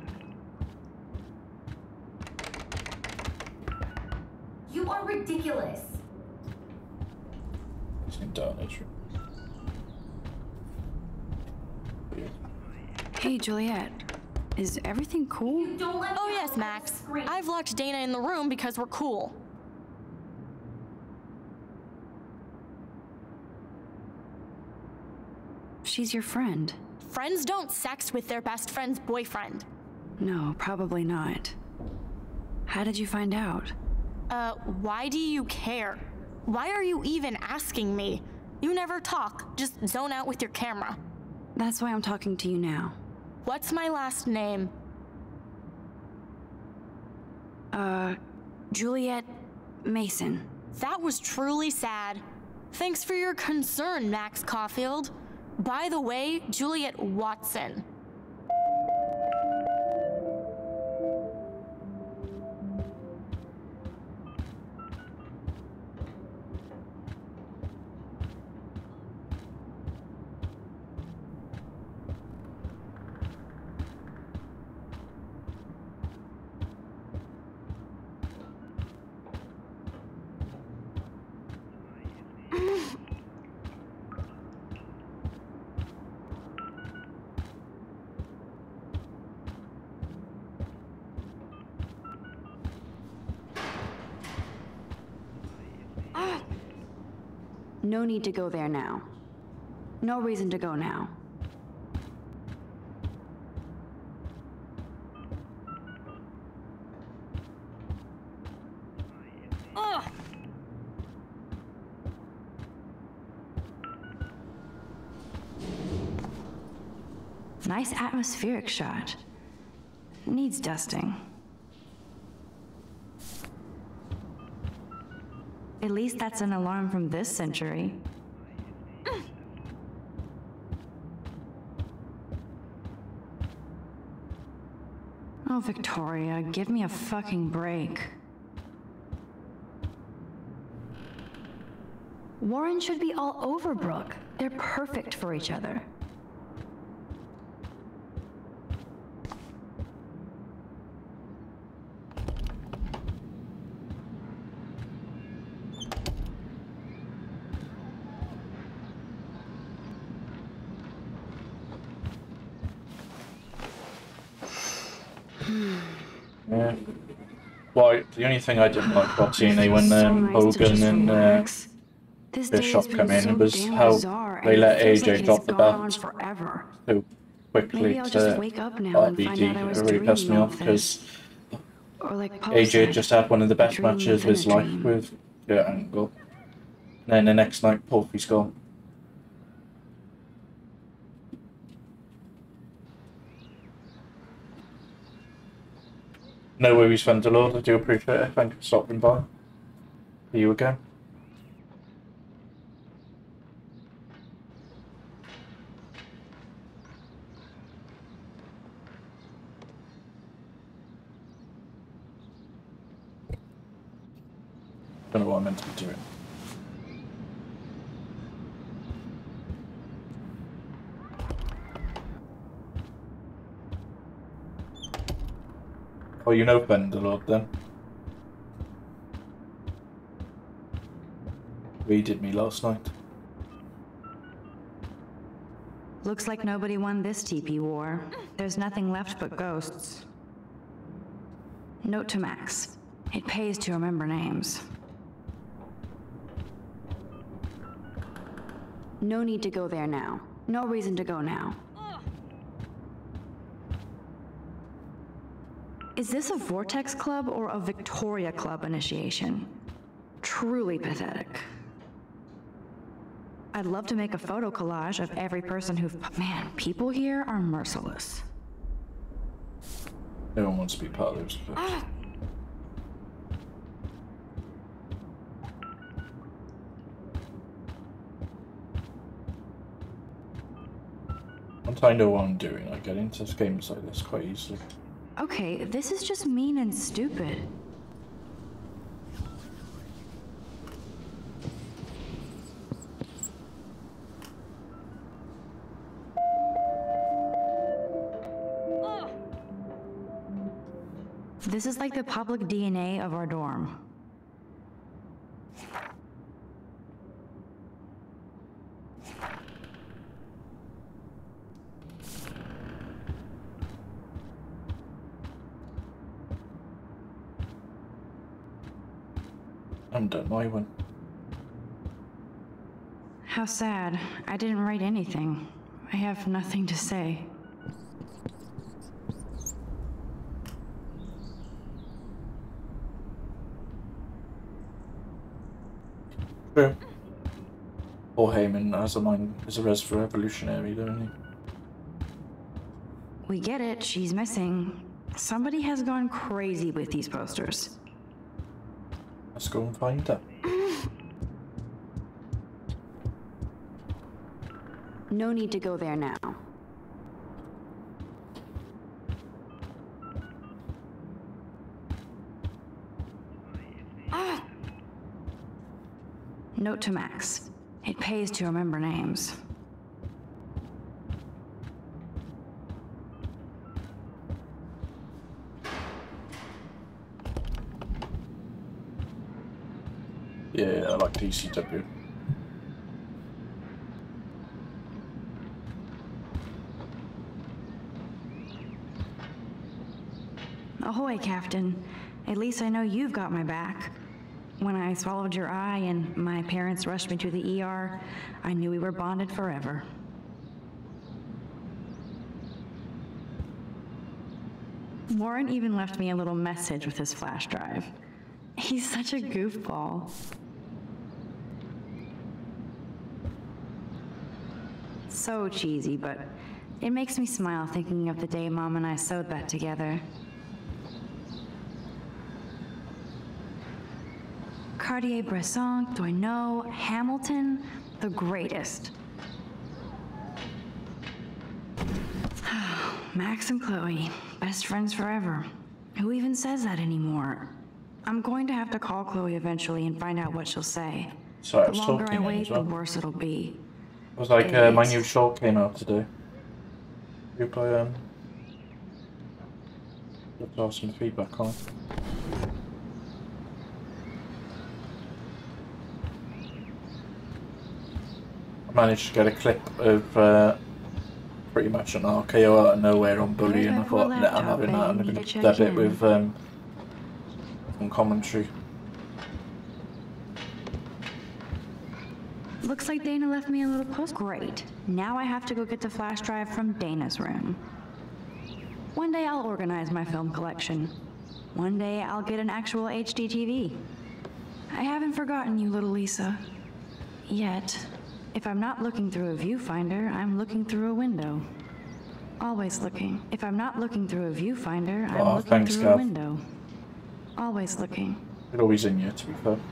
You are ridiculous. It's in Darnage. Hey, Juliet. Is everything cool? Don't let Oh yes, Max. I've locked Dana in the room because we're cool. She's your friend. Friends don't sex with their best friend's boyfriend. No, probably not. How did you find out? Uh, why do you care? Why are you even asking me? You never talk, just zone out with your camera. That's why I'm talking to you now. What's my last name? Uh, Juliet Mason. That was truly sad. Thanks for your concern, Max Caulfield. By the way, Juliet Watson. No need to go there now. No reason to go now. Ugh. Nice atmospheric shot. Needs dusting. At least that's an alarm from this century. Oh, Victoria, give me a fucking break. Warren should be all over Brooke. They're perfect for each other. Yeah. Well, the only thing I didn't like about T N A when um, Hogan and uh, Bishop come in was how they let A J drop the belt so quickly to R V D. It really pissed me off because A J just had one of the best matches of his life with Kurt Angle. And then the next night, Porky's gone. No worries, Vanderlord. I do appreciate it. Thank you for stopping by. See you again. Don't know what I meant to be doing. Oh, you know Vanderlord then? Raided me last night. Looks like nobody won this T P war. There's nothing left but ghosts. Note to Max. It pays to remember names. No need to go there now. No reason to go now. Is this a Vortex Club or a Victoria Club initiation? Truly pathetic. I'd love to make a photo collage of every person who've... Man, people here are merciless. No one wants to be part of those clips. Ah. Once I know what I'm doing, I get into games like this quite easily. Okay, this is just mean and stupid. This is like the public D N A of our dorm. I'm done my one. How sad. I didn't write anything. I have nothing to say. True. Paul Heyman has a mind is a res for revolutionary, don't he? We get it, she's missing. Somebody has gone crazy with these posters. Let's go and find her. No need to go there now. Ah. Note to Max. It pays to remember names. Yeah, I like D C W. Ahoy, Captain. At least I know you've got my back. When I swallowed your eye and my parents rushed me to the E R, I knew we were bonded forever. Warren even left me a little message with his flash drive. He's such a goofball. So cheesy, but it makes me smile thinking of the day Mom and I sewed that together. Cartier-Bresson, Doisneau, Hamilton, the greatest. Max and Chloe, best friends forever. Who even says that anymore? I'm going to have to call Chloe eventually and find out what she'll say. Sorry, I The was longer I talking wait, as well. the worse it'll be. It was like uh, my Idiots. new short came out today. Hope I um hope to have some feedback on it. I managed to get a clip of uh, pretty much an R K O out of nowhere on Bully, and I thought, nah, I'm having that. I'm going to dub it with um, some commentary. Looks like Dana left me a little post. Great. Now I have to go get the flash drive from Dana's room. One day I'll organize my film collection. One day I'll get an actual H D T V. I haven't forgotten you, little Lisa. Yet. If I'm not looking through a viewfinder, I'm looking through a window. Always looking. If I'm not looking through a viewfinder, I'm Oh, looking thanks, through Gav. a window. Always looking. It's always in you, to be fair.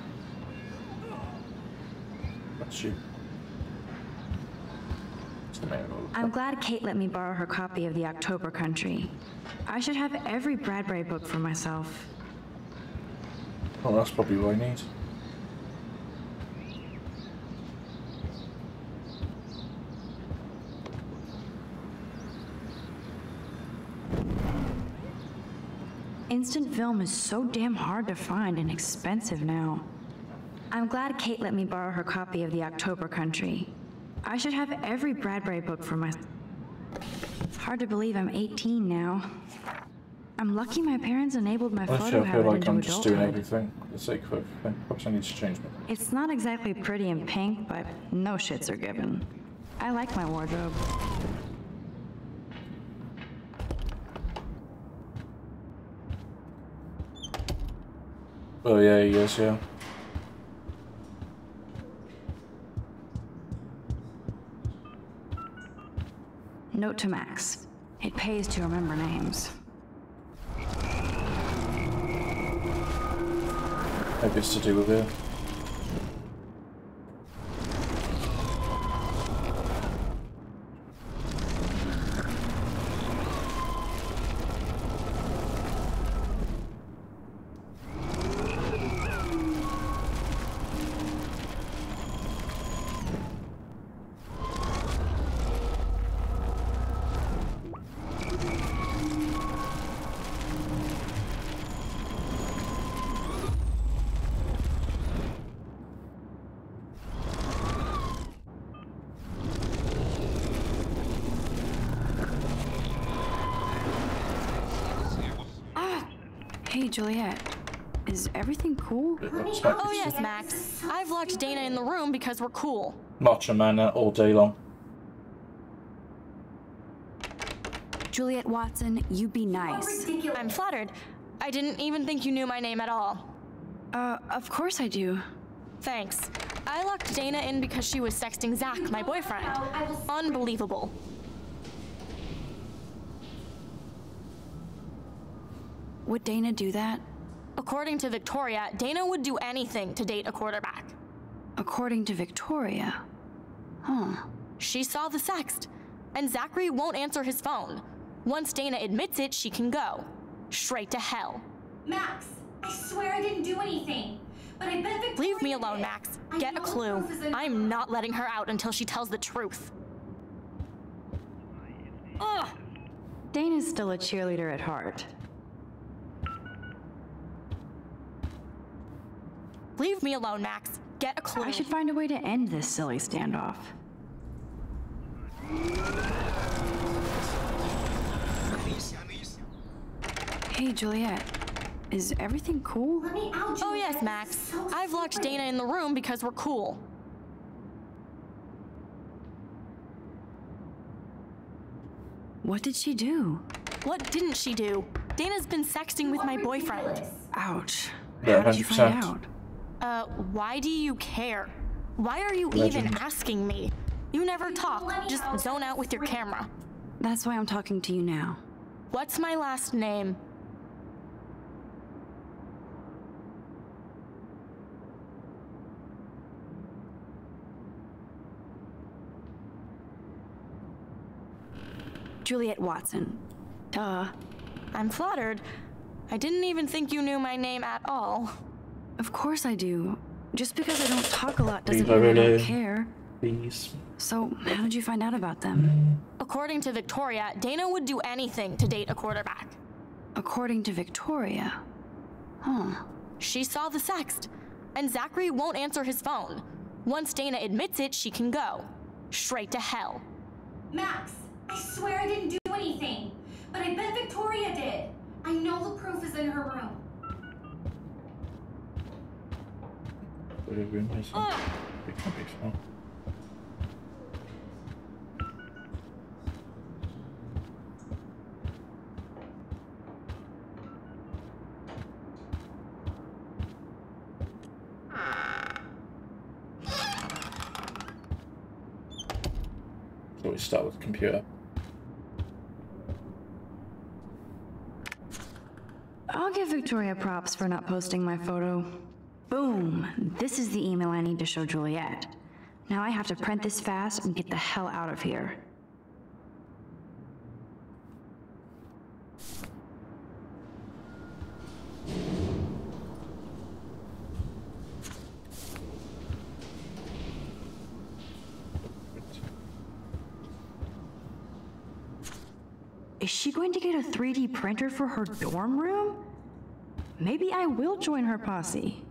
That's you. It's the main role. I'm glad Kate let me borrow her copy of The October Country. I should have every Bradbury book for myself. Well, that's probably what I need. Instant film is so damn hard to find and expensive now. I'm glad Kate let me borrow her copy of The October Country. I should have every Bradbury book for my... It's hard to believe I'm eighteen now. I'm lucky my parents enabled my Actually, photo I feel habit like into I'm just doing adulthood. everything for the sake of everything. Perhaps I need to change my... It's not exactly pretty and pink, but no shits are given. I like my wardrobe. Oh yeah, he is, yeah. Note to Max. It pays to remember names. Maybe it's to do with it. Hey, Juliet. Is everything cool? Oh yes, Max. I've locked Dana in the room because we're cool. Macho Man all day long. Juliet Watson, you be nice. I'm flattered. I didn't even think you knew my name at all. Uh, of course I do. Thanks. I locked Dana in because she was sexting Zach, my boyfriend. Unbelievable. Would Dana do that? According to Victoria, Dana would do anything to date a quarterback. According to Victoria? Huh. She saw the sext, and Zachary won't answer his phone. Once Dana admits it, she can go. Straight to hell. Max, I swear I didn't do anything. But I bet Victoria Leave me alone, did. Max. I Get a know clue. proof isn't- I'm not letting her out until she tells the truth. Ugh! Dana's still a cheerleader at heart. Leave me alone, Max. Get a clue. I should find a way to end this silly standoff. Hey, Juliet. Is everything cool? Let me out, Oh Juliet. yes, Max. So I've locked stupid. Dana in the room because we're cool. What did she do? What didn't she do? Dana's been sexting with my boyfriend. Ouch. Yeah, How did you find one hundred out? percent. Uh, why do you care? Why are you Legend. even asking me? You never talk, just zone out with your camera. That's why I'm talking to you now. What's my last name? Juliet Watson. Duh. I'm flattered. I didn't even think you knew my name at all. Of course I do. Just because I don't talk a lot doesn't Leave mean I her don't care. Please. So, how did you find out about them? According to Victoria, Dana would do anything to date a quarterback. According to Victoria? Huh. She saw the sext, and Zachary won't answer his phone. Once Dana admits it, she can go. Straight to hell. Max, I swear I didn't do anything. But I bet Victoria did. I know the proof is in her room. Whatever it is. It can't be fun. So we start with the computer. I'll give Victoria props for not posting my photo. Boom! This is the email I need to show Juliet. Now I have to print this fast and get the hell out of here. Is she going to get a three D printer for her dorm room? Maybe I will join her posse.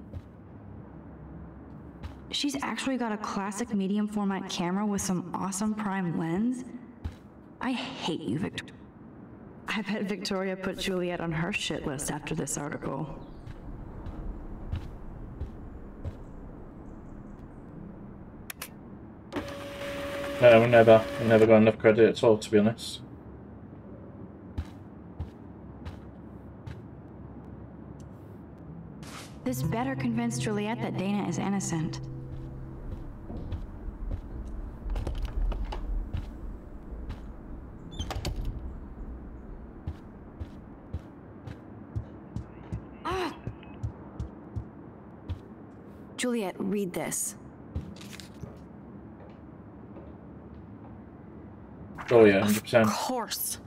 She's actually got a classic medium format camera with some awesome prime lens. I hate you, Victoria. I bet Victoria put Juliet on her shit list after this article. No, we never, we never got enough credit at all, to be honest. This better convince Juliet that Dana is innocent. Ah! Juliet, read this. Oh yeah, one hundred percent. Of course.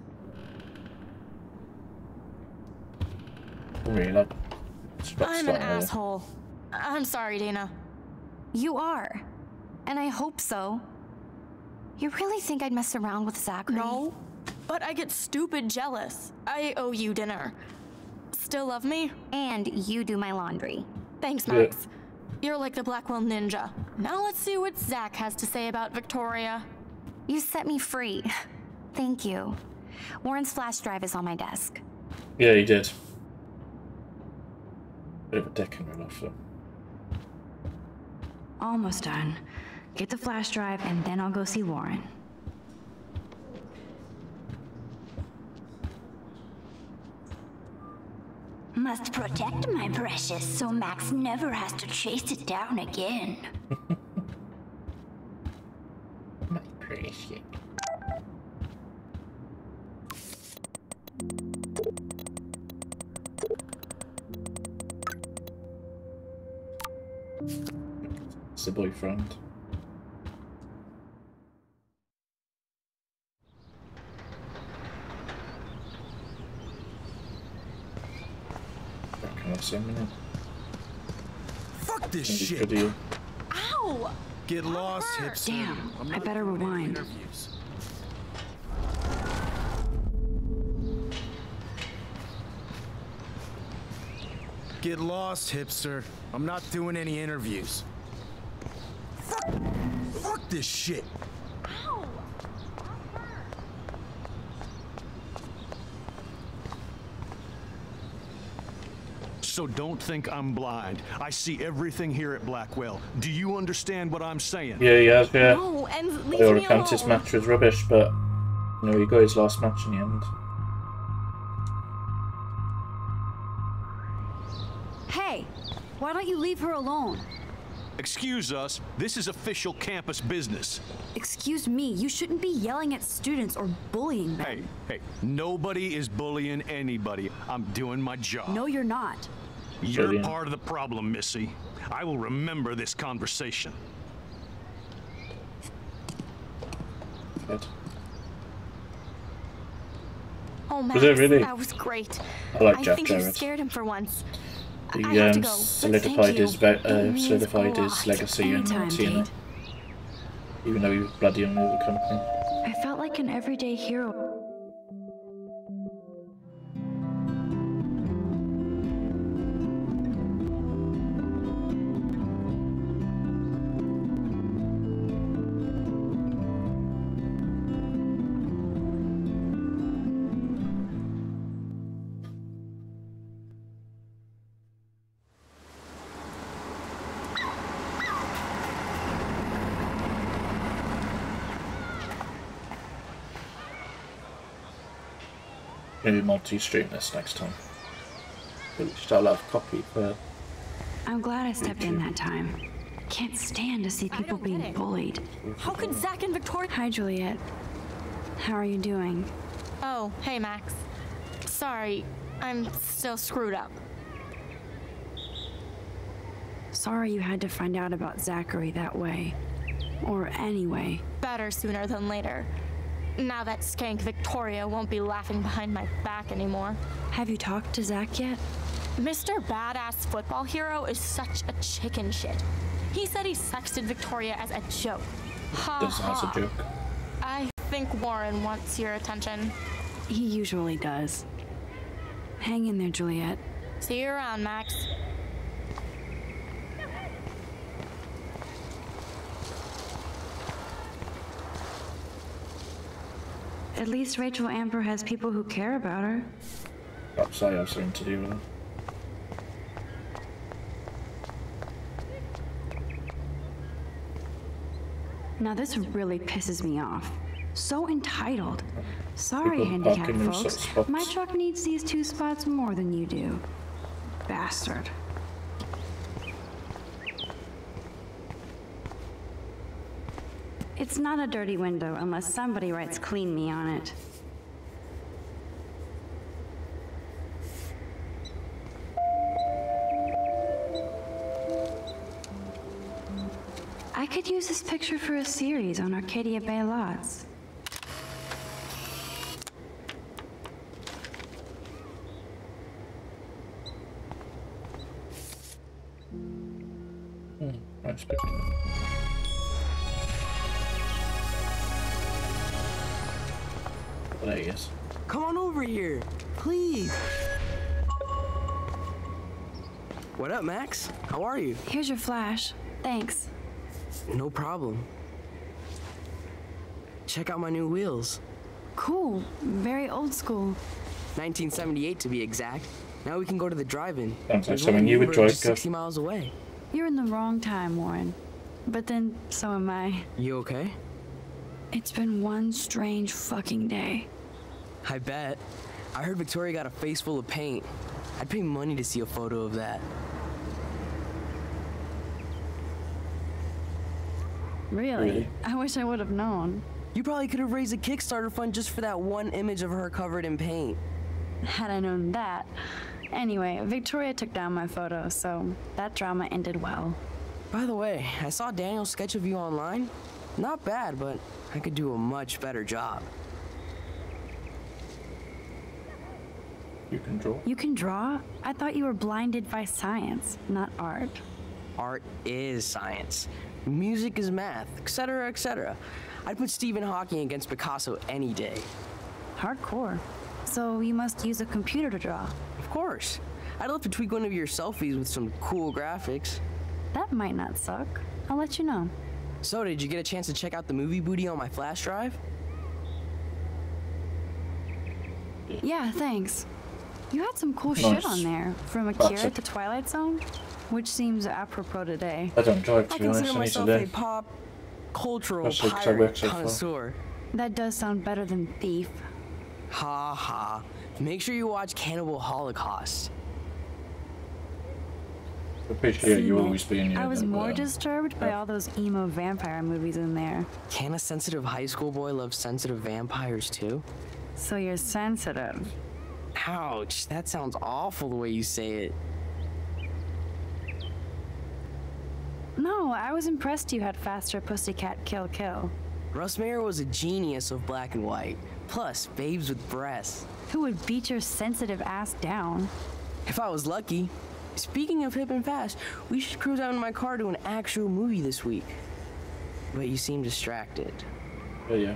Really, like, I'm an asshole. I'm sorry, Dana. You are. And I hope so. You really think I'd mess around with Zachary? No, but I get stupid jealous. I owe you dinner. Still love me? And you do my laundry. Thanks, Max. Yeah. You're like the Blackwell Ninja. Now let's see what Zach has to say about Victoria. You set me free. Thank you. Warren's flash drive is on my desk. Yeah, he did. Bit of a dick in real life, though. Almost done. Get the flash drive and then I'll go see Warren. Must protect my precious so Max never has to chase it down again. My precious. It's the boyfriend. Can I say a minute? Fuck this Maybe shit. could you? Ow! Get lost, hipster. Damn, I'm I not better doing any rewind. interviews. Get lost, hipster. I'm not doing any interviews. Fuck, fuck this shit. Ow! So don't think I'm blind. I see everything here at Blackwell. Do you understand what I'm saying? Yeah, he has, yeah. No, and leave They all me account his alone. match was rubbish, but you know, he got his last match in the end. Hey, why don't you leave her alone? Excuse us, this is official campus business. Excuse me, you shouldn't be yelling at students or bullying them. Hey, hey, nobody is bullying anybody. I'm doing my job. No, you're not. You're Brilliant. part of the problem, Missy. I will remember this conversation. Good. Oh, Max, Was it really? that was great. I like I Jack think you Jarrett. scared him for once. He um, solidified his uh, solidified his legacy in T N A, even though he was bloody under the company. I felt like an everyday hero. Maybe multi-stream this next time. At least I'll have a copy for. I'm glad I stepped in that time. Can't stand to see people being bullied. How could Zach and Victoria? Hi, Juliet. How are you doing? Oh, hey, Max. Sorry, I'm still screwed up. Sorry you had to find out about Zachary that way. Or anyway. Better sooner than later. Now that skank Victoria won't be laughing behind my back anymore. Have you talked to Zach yet? Mister Badass Football Hero is such a chicken shit. He said he sexted Victoria as a joke. Ha This ha. as a joke. I think Warren wants your attention. He usually does. Hang in there, Juliet. See you around, Max. At least Rachel Amber has people who care about her. Perhaps I have something to do with it. Now this really pisses me off. So entitled. Sorry, People handicapped parking in folks. such spots. My truck needs these two spots more than you do. Bastard. It's not a dirty window unless somebody writes clean me on it. I could use this picture for a series on Arcadia Bay lots. Hmm, nice picture. There he is. Come on over here, please. What up, Max? How are you? Here's your flash. Thanks. No problem. Check out my new wheels. Cool. Very old school. nineteen seventy-eight to be exact. Now we can go to the drive-in. Sounds like There's something one you would Uber drive, just sixty miles away. You're in the wrong time, Warren. But then, so am I. You okay? It's been one strange fucking day. I bet. I heard Victoria got a face full of paint. I'd pay money to see a photo of that. Really? Really? I wish I would have known. You probably could have raised a Kickstarter fund just for that one image of her covered in paint. Had I known that. Anyway, Victoria took down my photo, so that drama ended well. By the way, I saw Daniel's sketch of you online. Not bad, but I could do a much better job. You can draw? You can draw? I thought you were blinded by science, not art. Art is science. Music is math, et cetera, et cetera. I'd put Stephen Hawking against Picasso any day. Hardcore. So you must use a computer to draw. Of course. I'd love to tweak one of your selfies with some cool graphics. That might not suck. I'll let you know. So, did you get a chance to check out the movie booty on my flash drive? Yeah, thanks. You had some cool Nice. shit on there, from Akira Classic. to Twilight Zone, which seems apropos today. I don't drive, to I be honest, consider I need myself to a do. pop cultural That's like 'cause I pirate work so far. connoisseur. That does sound better than thief. Ha ha. Make sure you watch Cannibal Holocaust. I appreciate you Seen always it. being I here. was but, more um, disturbed by all those emo vampire movies in there. Can a sensitive high school boy love sensitive vampires too? So you're sensitive. Ouch, that sounds awful the way you say it. No, I was impressed you had faster Pussycat Kill Kill. Russ Meyer was a genius of black and white. Plus, babes with breasts. Who would beat your sensitive ass down? If I was lucky. Speaking of hip and fast, we should cruise out in my car to an actual movie this week. But you seem distracted. Oh, yeah.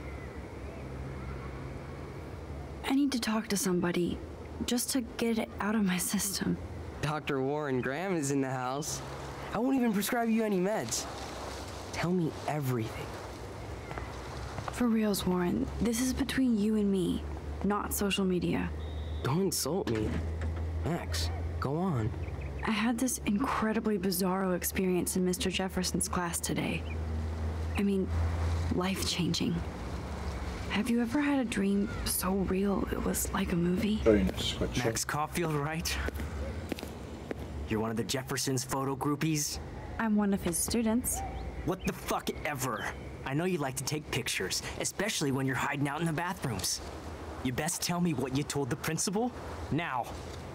I need to talk to somebody, just to get it out of my system. Doctor Warren Graham is in the house. I won't even prescribe you any meds. Tell me everything. For reals, Warren, this is between you and me, not social media. Don't insult me. Max, go on. I had this incredibly bizarro experience in Mister Jefferson's class today. I mean, life-changing. Have you ever had a dream so real it was like a movie? Max Caulfield, right? You're one of the Jefferson's photo groupies? I'm one of his students. What the fuck ever? I know you like to take pictures, especially when you're hiding out in the bathrooms. You best tell me what you told the principal, now.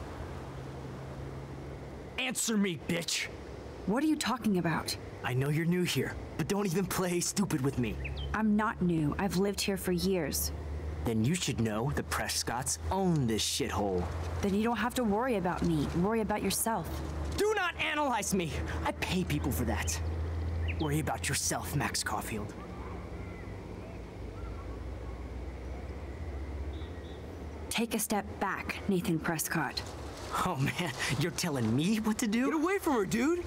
Answer me, bitch! What are you talking about? I know you're new here, but don't even play stupid with me. I'm not new. I've lived here for years. Then you should know the Prescotts own this shithole. Then you don't have to worry about me. Worry about yourself. Do not analyze me! I pay people for that. Worry about yourself, Max Caulfield. Take a step back, Nathan Prescott. Oh man, you're telling me what to do? Get away from her, dude!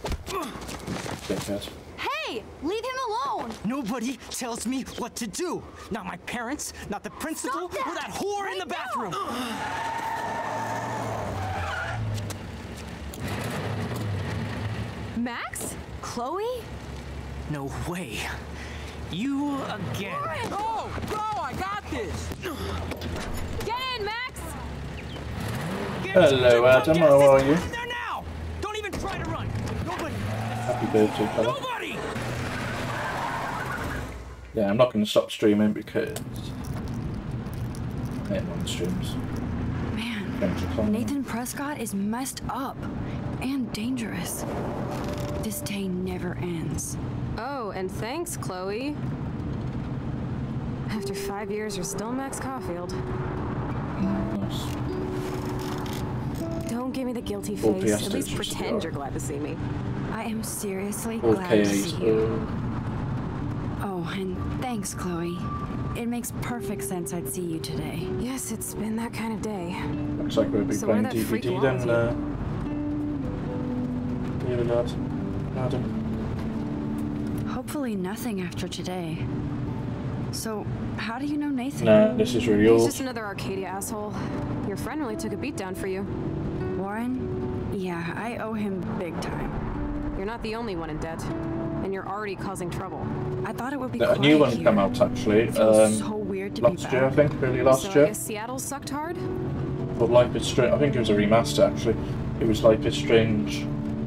Hey, leave him alone! Nobody tells me what to do. Not my parents, not the principal, or that whore right in the bathroom. Max? Chloe? No way. You again. Oh, bro, I got this. Get in, Max! Hello, Adam. How are you? There now! Don't even try to run. Nobody. Happy birthday, fella. Nobody. Yeah, I'm not going to stop streaming because I am on streams. Man, Nathan Prescott is messed up and dangerous. This day never ends. Oh, and thanks, Chloe. After five years, you're still Max Caulfield. Nice. Don't give me the guilty All face. P At S least stitches pretend are- you're glad to see me. I am seriously All glad K to As. see you. Oh, and thanks, Chloe. It makes perfect sense I'd see you today. Yes, it's been that kind of day. Looks like we'll be So what playing did that D V freak D want then. with you? Uh, here we go, Adam. Hopefully nothing after today. So, how do you know Nathan? Nah, this is really He's old. just another Arcadia asshole. Your friend really took a beat down for you. Warren? Yeah, I owe him big time. You're not the only one in debt. And you're already causing trouble. I thought it would be A quiet new one here. came out actually. It feels Um, so weird to be last year, I back. think, early last so I year. guess Seattle sucked hard? Called Life is Strange. I think it was a remaster actually. It was Life is Strange.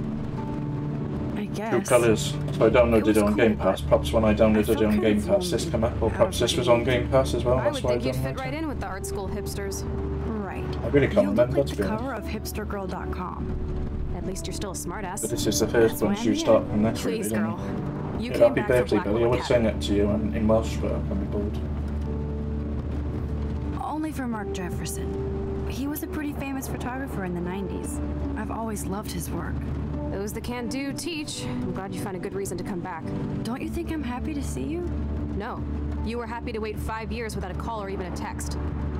I guess. True Colours. So I downloaded it, was on Game cool, Pass. Perhaps when I downloaded it on kind Game of Pass, this lonely came up, or out perhaps of this my was on Game Pass as well. I That's would why I think you'd fit downloaded right it. in with the art school hipsters. Right. I really can't You remember, look to like be the honest. cover of hipster girl dot com. At least you're still a smartass. But this is the first That's why one I'm you here. start from this, really, Please, don't girl. You Yeah, came happy back for birthday, buddy. I Blackwell would sing Academy. it to you in, in Welsh, but I can be bored. Only for Mark Jefferson. He was a pretty famous photographer in the nineties. I've always loved his work. Those that can't do, teach. I'm glad you found a good reason to come back. Don't you think I'm happy to see you? No. You were happy to wait five years without a call or even a text.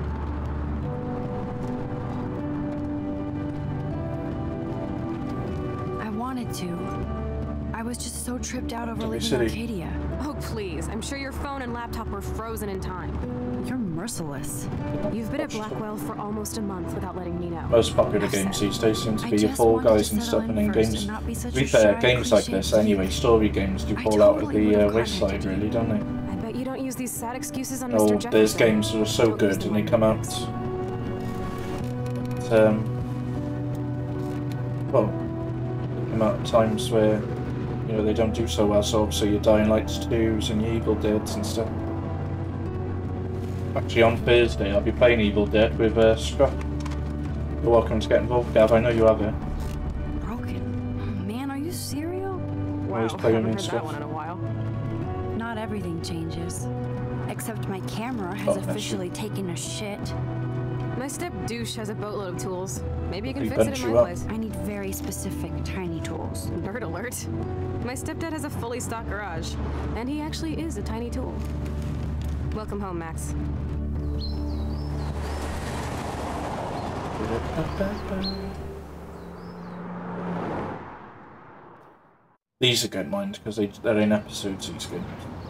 I wanted to. I was just so tripped out over Dundee leaving City. Arcadia. Oh, please. I'm sure your phone and laptop were frozen in time. You're merciless. You've been at Blackwell for almost a month without letting me know. Most popular games these days seem to I be your just Fall wanted to Guys and settle stuff, in and then first games. and not be To such be a fair, shy, games like cliched this kid. anyway, story games do I fall out of totally the would've uh, wayside, really, don't they? I bet you don't use these sad excuses on Oh, Mister Jefferson. there's games that are so Don't use good them and they on come out. Um, well, they come out at times where you know they don't do so well. So obviously your Dying Lights twos and your Evil Deads and stuff. Actually, on Thursday I'll be playing Evil Dead with uh, Scrap. You're welcome to get involved, Gav. I know you have it. Broken. Man, are you serial? Always Wow, playing haven't and heard stuff. that one in a while. Not everything changes. Except my camera has Oh, that's officially taken a shit. My step douche has a boatload of tools. Maybe you can He fix it bent in you my up. place. I need very specific tiny tools. Nerd alert. My stepdad has a fully stocked garage, and he actually is a tiny tool. Welcome home, Max. These are good, mind, because they, they're in episodes, these good.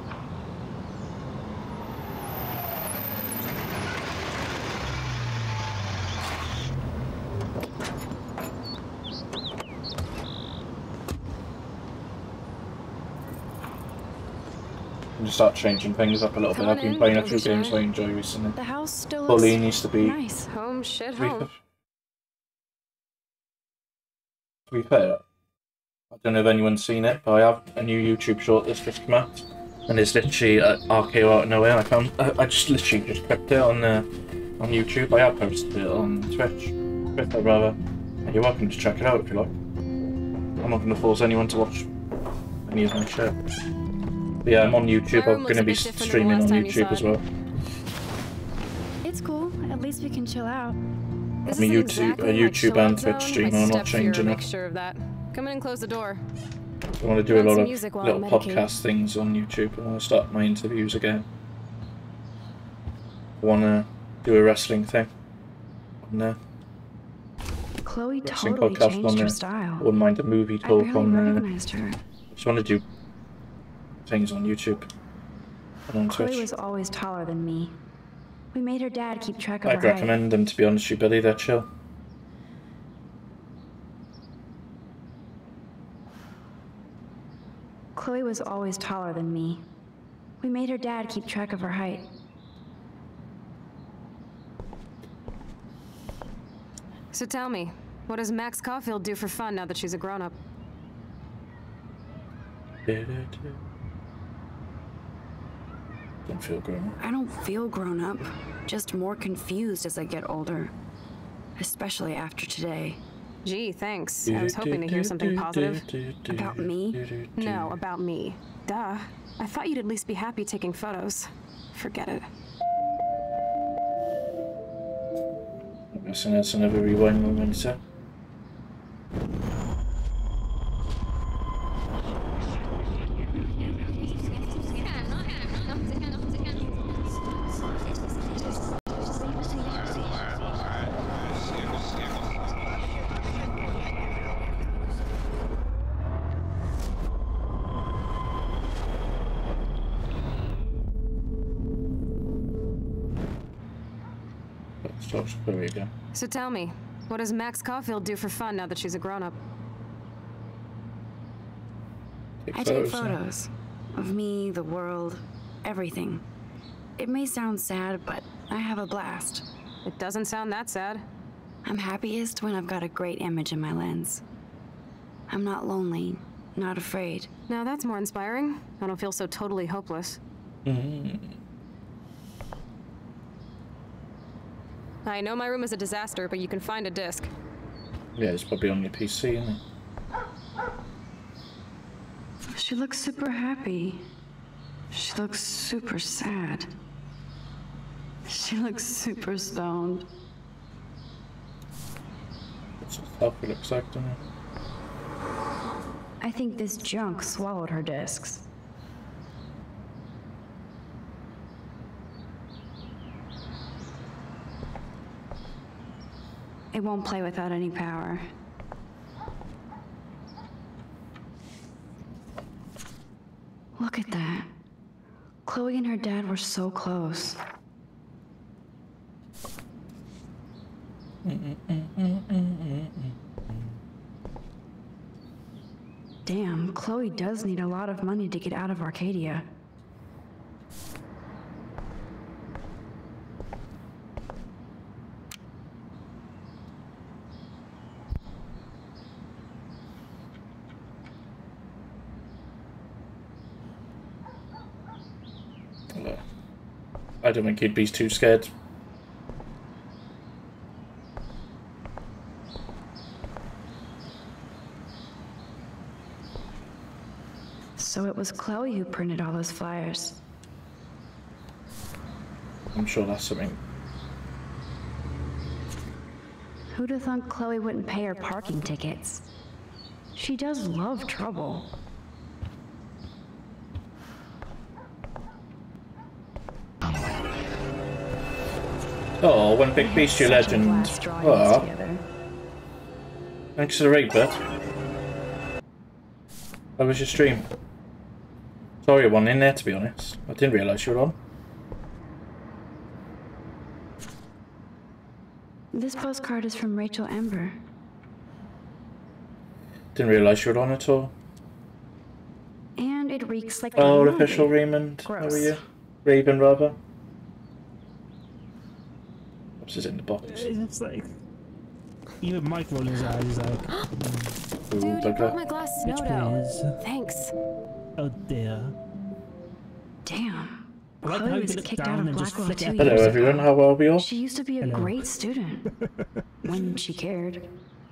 Just start changing things up a little Come bit. on I've been in, playing a don't few be games shy. I enjoy recently. The house still Bully looks needs to be. nice. Home, shit, To be, home. to be fair, I don't know if anyone's seen it, but I have a new YouTube short that's just come out, and it's literally uh, R K O out of nowhere. I found I, I just literally just clipped it on uh, on YouTube. I have posted it on Twitch, Twitter rather. And you're welcome to check it out if you like. I'm not going to force anyone to watch any of my shit. But yeah, I'm on YouTube. My I'm room going looks to a be bit different than the streaming last on time you YouTube saw as it. well. It's cool. At least we can chill out. This I'm a isn't YouTube, exactly a my YouTube chill and out Twitch zone. streamer. My I'm not step-fear changing makes it. sure of that. Come in and close the door. I want to do a Run lot some of music while little I medicate. podcast things on YouTube. I want to start my interviews again. I want to do a wrestling thing on there. Chloe Wrestling totally podcast changed on her there. style. I wouldn't mind a movie I talk barely on there. recognized her. I just want to do things on YouTube and on Chloe Twitch. was always taller than me. We made her dad keep track of I'd her height. recommend them, to be honest with you, Billy. They're chill. Chloe was always taller than me. We made her dad keep track of her height. So tell me, what does Max Caulfield do for fun now that she's a grown-up? Don't feel grown up. I don't feel grown up, just more confused as I get older. Especially after today. Gee, thanks. I was hoping to hear something positive. About me? No, about me. Duh. I thought you'd at least be happy taking photos. Forget it. I'm guessing that's another rewind moment, so. Let's talk Chloe again. So tell me, what does Max Caulfield do for fun now that she's a grown-up? Take I take photos, huh? photos of me, the world, everything. It may sound sad, but I have a blast. It doesn't sound that sad. I'm happiest when I've got a great image in my lens. I'm not lonely, not afraid. Now that's more inspiring. I don't feel so totally hopeless. Mm-hmm. I know my room is a disaster, but you can find a disc. Yeah, it's probably on your P C, isn't it? She looks super happy. She looks super sad. She looks super stoned. That's what Falcon looks like, doesn't it? I think this junk swallowed her discs. It won't play without any power. Look at that. Chloe and her dad were so close. Damn, Chloe does need a lot of money to get out of Arcadia. I don't think he'd be too scared. So it was Chloe who printed all those flyers. I'm sure that's something Who'd have thought Chloe wouldn't pay her parking tickets? She does love trouble. Oh, when Big Beast, your legend. Oh. Thanks for the raid, bud. How was your stream? Sorry I wasn't in there, to be honest. I didn't realise you were on. This postcard is from Rachel Amber. Didn't realise you were on at all. And it reeks like Oh, laundry. official Raymond. Gross. How are you? Raven, rather. What's this in the box? It's like even Mike rolled his eyes. He's like, Ooh, Dude, you bugger. brought my glass Bitch, snow dough. please. Thanks. Oh dear. Damn. I like how Chloe you was look kicked down out of and just Blackwell flick two it. years Hello, ago. everyone. How are we all? She used to be a Hello. great student. When she cared.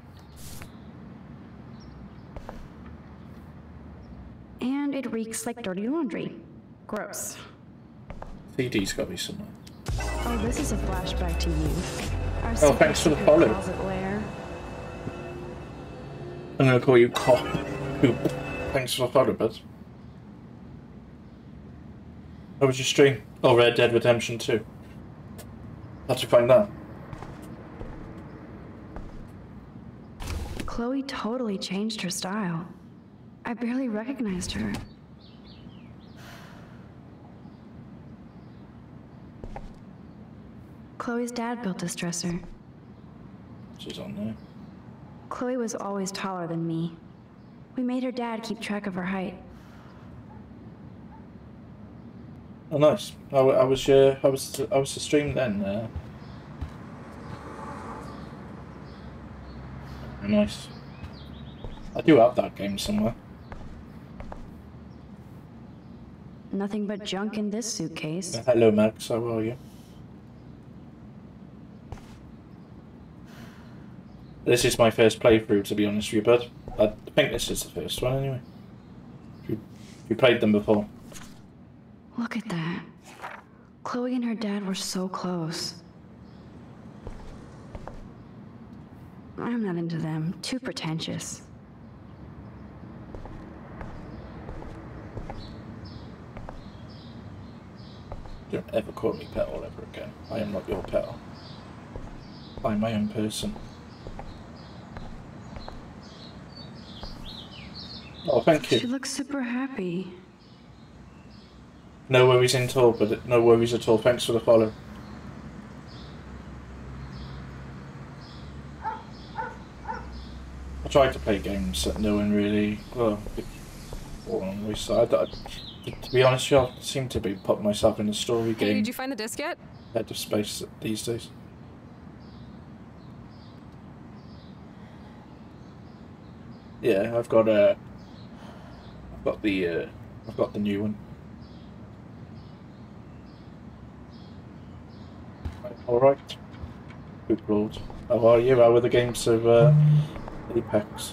And it reeks like dirty laundry. Gross. C D's got to be somewhere. Oh, this is a flashback to you. Our Oh, thanks for the secret follow. closet lair. I'm gonna call you Cop. Poop. Thanks for the follow, bud. How was your stream? Oh, Red Dead Redemption two. How'd you find that? Chloe totally changed her style. I barely recognized her. Chloe's dad built this dresser. She's on there. Chloe was always taller than me. We made her dad keep track of her height. Oh, nice. How, how was your? How was the, how was the stream then? Uh, nice. I do have that game somewhere. Nothing but junk in this suitcase. Uh, hello, Max. How are you? This is my first playthrough, to be honest with you, bud. I think this is the first one, anyway. You, you played them before. Look at that. Chloe and her dad were so close. I'm not into them. Too pretentious. Don't ever call me pet all ever again. I am not your pet. I'm my own person. Oh, thank She you. looks super happy. No worries at all, but no worries at all. Thanks for the follow. I tried to play games that no one really, well, on my side. I, to be honest, I seem to be putting myself in a story Hey, game did you find the disc yet? head of space these days. Yeah, I've got a. Uh, I've got the. Uh, I've got the new one. All right. Good lord. How are you? How are the games of uh, Apex?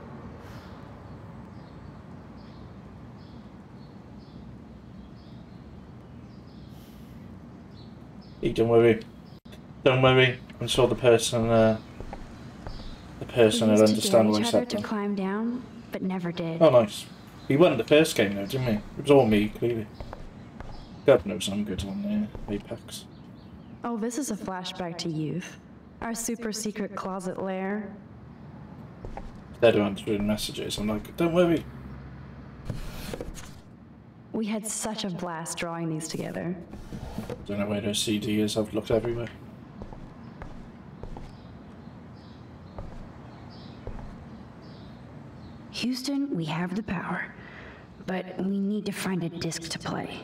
Hey, don't worry. Don't worry. I'm sure the person. Uh, the person will We used understand to what dare I each other said. to then. climb down, but never did. Oh, nice. He won the first game though, didn't he? It was all me, clearly. God knows I'm good on uh, Apex. Oh, this is a flashback to youth. Our super secret closet lair. They're answering messages. I'm like, don't worry. We had such a blast drawing these together. Don't know where their C D is. I've looked everywhere. Houston, we have the power, but we need to find a disc to play.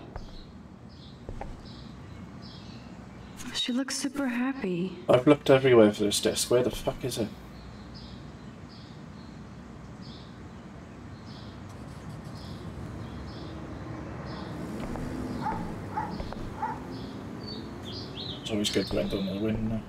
She looks super happy. I've looked everywhere for this disc. Where the fuck is it? It's always good to end on the win.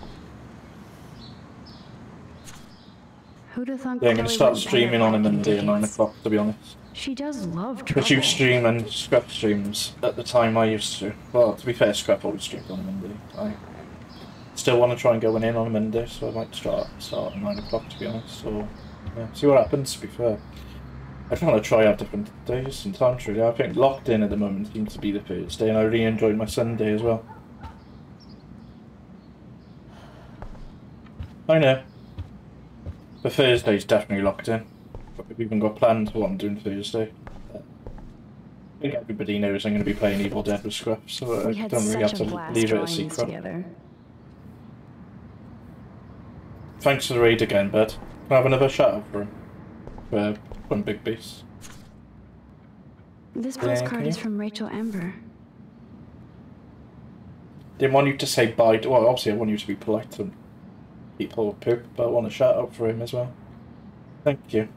Who'd have thought Yeah, I'm going to Chloe start wouldn't pay her streaming on a parking Monday at nine tickets? o'clock, to be honest. She does love trouble. Because you stream and Scrap streams at the time I used to. Well, to be fair, Scrap always streamed on a Monday. I Still want to try and go in on a Monday, so I might start start at nine o'clock to be honest. So yeah, see what happens. To be fair, I just want to try out different days and times. Really, I think locked in at the moment seems to be the Thursday, and I really enjoyed my Sunday as well. I know. The Thursday's definitely locked in. We've even got plans for what I'm doing Thursday. I think everybody knows I'm going to be playing Evil Dead with Scruff, so I don't really have to leave it a secret. Together. Thanks for the raid again, bud. Can I have another shout out for him? For one big beast. This postcard is from Rachel Amber. Didn't want you to say bye. To, well, obviously I want you to be polite to people poop, but I want a shout out for him as well. Thank you.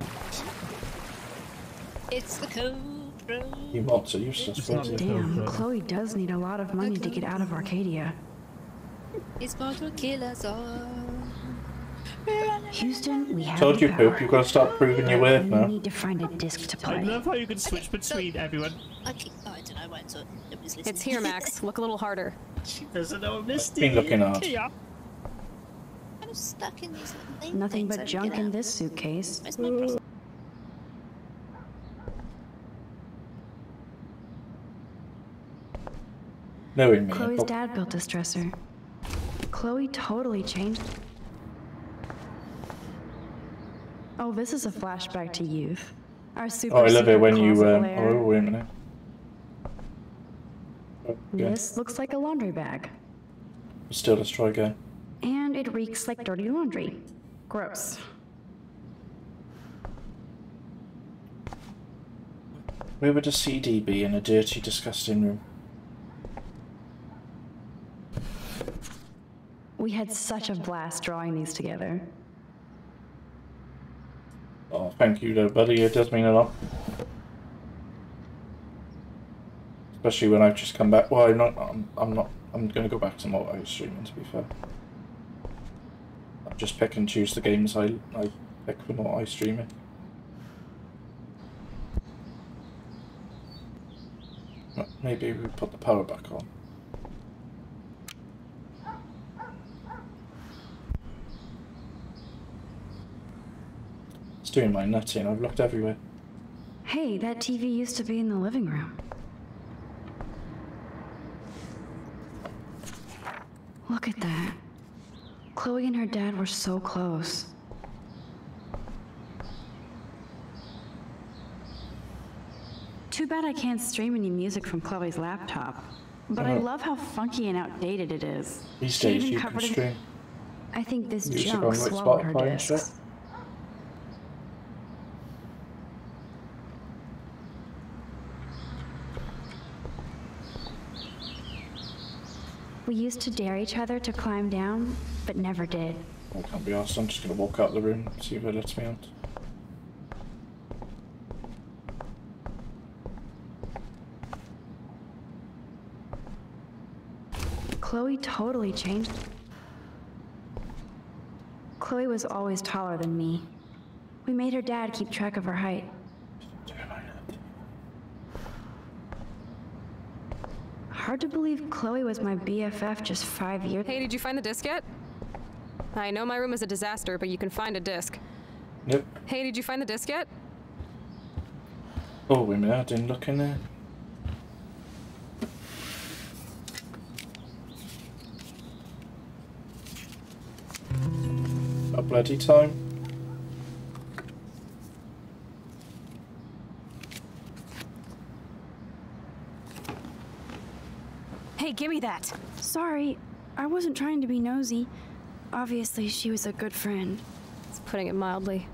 It's the code. You mods are useless. Damn, Chloe does need a lot of money to get out of Arcadia. It's going to kill us all. Houston, we have Told you, Poop, you've got to start proving your worth now. We need to find a disc to play. I love how you can switch between everyone. Okay, oh, I don't know why so nobody's listening. It's here, Max. Look a little harder. She doesn't know Misty. Been looking hard. Yeah. I'm stuck in these little Nothing but junk in this suitcase. Where's my present? Knowing me. Chloe's dad built this dresser. Chloe totally changed. Oh, this is a flashback to youth. Our super Oh, I love it when you. Um, lair. oh, wait a minute. Oh, yeah. This looks like a laundry bag. Still, let's try again. And it reeks like dirty laundry. Gross. Where would a C D be in a dirty, disgusting room? We had such a blast drawing these together. Oh, thank you though, buddy. It does mean a lot. Especially when I've just come back. Well, I'm not. I'm, I'm not. I'm going to go back to multi streaming. To be fair, I just pick and choose the games I I pick for multi streaming. Maybe we put the power back on. It's doing my nutting. I've looked everywhere. Hey, that T V used to be in the living room. Look at that. Chloe and her dad were so close. Too bad I can't stream any music from Chloe's laptop. But uh, I love how funky and outdated it is. These days you can stream. I think this music junk on like swallowed her Spotify and shit. discs. We used to dare each other to climb down, but never did. I can't be arsed. I'm just gonna walk out the room and see if it lets me out. Chloe totally changed. Chloe was always taller than me. We made her dad keep track of her height. Hard to believe Chloe was my B F F just five years. Hey, did you find the disc yet? I know my room is a disaster, but you can find a disc. Nope. Hey, did you find the disc yet? Oh, wait a minute, I didn't look in there. A bloody time. Hey, give me that. Sorry, I wasn't trying to be nosy. Obviously, she was a good friend. It's putting it mildly.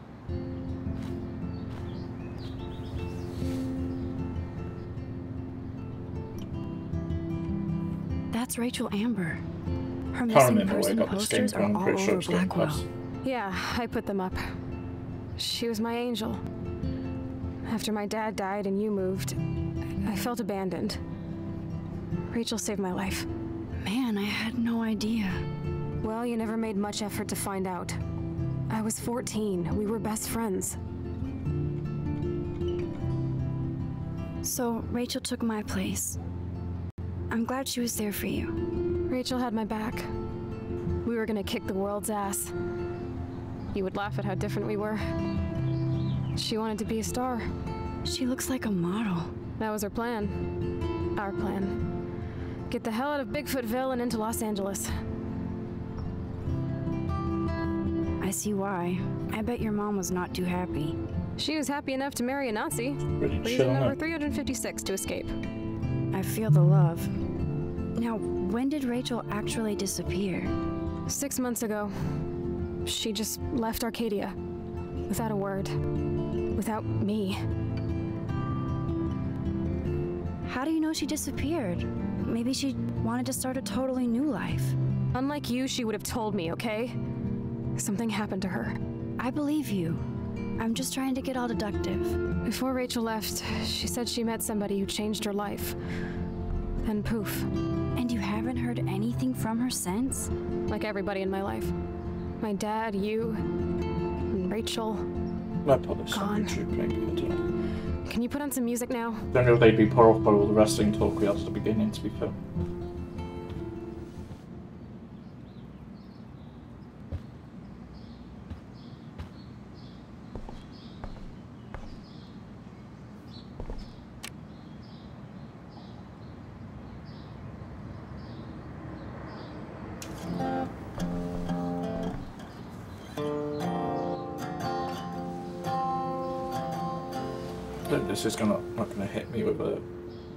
That's Rachel Amber. Her Can't missing remember where I person got this game posters from. are I'm all pretty sure over it's Game Blackwell. Pass. Yeah, I put them up. She was my angel. After my dad died and you moved, I felt abandoned. Rachel saved my life. Man, I had no idea. Well, you never made much effort to find out. I was fourteen. We were best friends. So, Rachel took my place. I'm glad she was there for you. Rachel had my back. We were gonna kick the world's ass. You would laugh at how different we were. She wanted to be a star. She looks like a model. That was her plan. Our plan. Get the hell out of Bigfootville and into Los Angeles. I see why. I bet your mom was not too happy. She was happy enough to marry a Nazi. Pretty Reason chill, number huh? three hundred fifty-six to escape. I feel the love. Now, when did Rachel actually disappear? Six months ago. She just left Arcadia. Without a word. Without me. How do you know she disappeared? Maybe she wanted to start a totally new life. Unlike you, she would have told me, okay? Something happened to her. I believe you. I'm just trying to get all deductive. Before Rachel left, she said she met somebody who changed her life. Then poof. And you haven't heard anything from her since? Like everybody in my life. My dad, you, and Rachel. I put this on YouTube, maybe. I don't know. Can you put on some music now? Don't know if they'd be put off by all the wrestling talk we had at the beginning, to be fair. This is gonna not gonna hit me with a.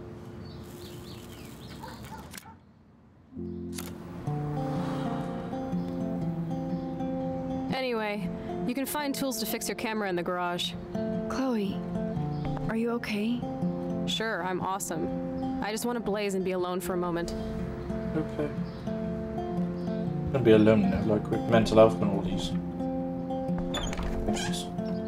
Anyway, you can find tools to fix your camera in the garage. Chloe, are you okay? Sure, I'm awesome. I just want to blaze and be alone for a moment. Okay. Gonna be alone now, like with mental health and all these things.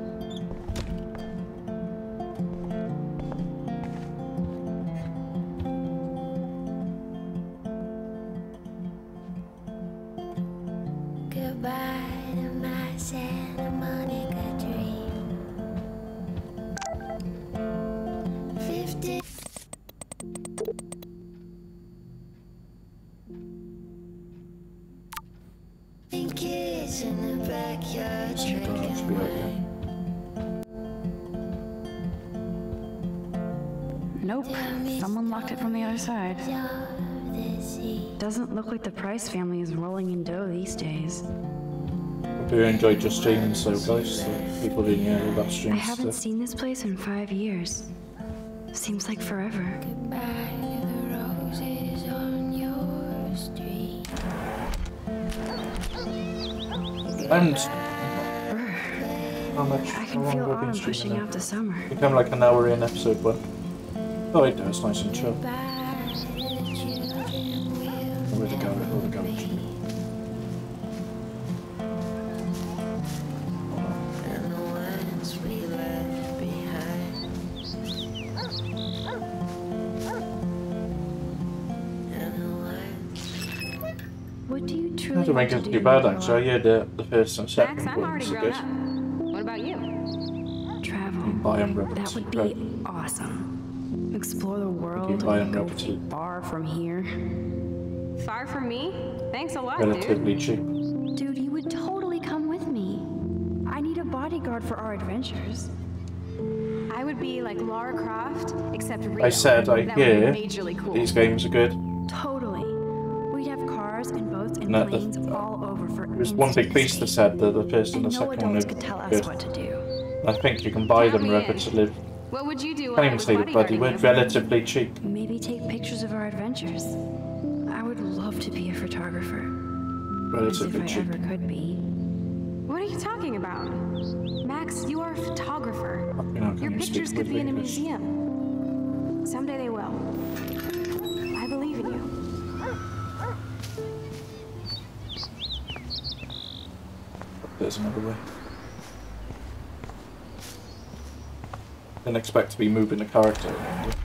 Nope. Someone locked it from the other side. Doesn't look like the Price family is rolling in dough these days. Hope you enjoyed your streaming, so guys, so people didn't hear all that stream I haven't stuff. seen this place in five years. Seems like forever. And how much? I can feel autumn pushing out the summer. Become like an hour in episode one. Oh, it does, nice and chill. Where'd it go? Where'd it go? What do you I truly don't want think to it's do too bad when you actually. Yeah, the, the first and second Max, I'm already ones are grown good. up. What about you? Travel. Buy them rabbits. That would be Right. awesome. Explore the world. buy 'em Go rabbits. far from here. Far from me? Thanks a lot, Relatively dude. cheap. Dude, you would totally come with me. I need a bodyguard for our adventures. I would be like Lara Croft, except real. I said I That would hear be majorly cool. these games are good. Totally. We'd have cars and boats and No, the- planes all over for There's one big piece that said that the first and the and no second one adults are could tell us good. what to do. I think you can buy Count them me rabbits in. to live. What would you do? Can't while I even was say the bloody bodyguarding word. you? Relatively cheap. Maybe take pictures of our adventures. I would love to be a photographer. As Relatively if I cheap. ever could be. What are you talking about? Max, you are a photographer. You know, Your can you pictures speak could be in a English? museum. Someday they will. I believe in you. There's another way. Didn't expect to be moving the character. Remember?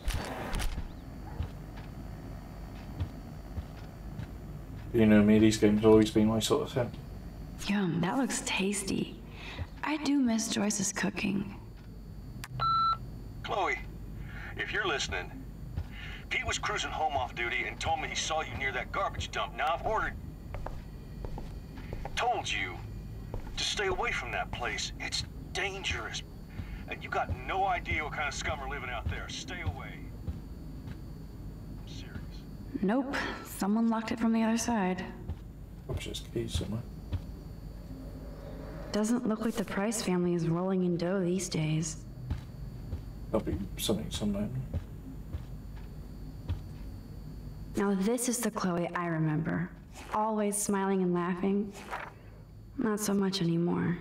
You know me, these games have always been my sort of thing. Yum, that looks tasty. I do miss Joyce's cooking. Chloe, if you're listening, Pete was cruising home off duty and told me he saw you near that garbage dump. Now I've ordered... told you to stay away from that place. It's dangerous. And you got no idea what kind of scum are living out there. Stay away. I'm serious. Nope. Someone locked it from the other side. Probably just keys somewhere. Doesn't look like the Price family is rolling in dough these days. Probably something somewhere. Now this is the Chloe I remember. Always smiling and laughing. Not so much anymore.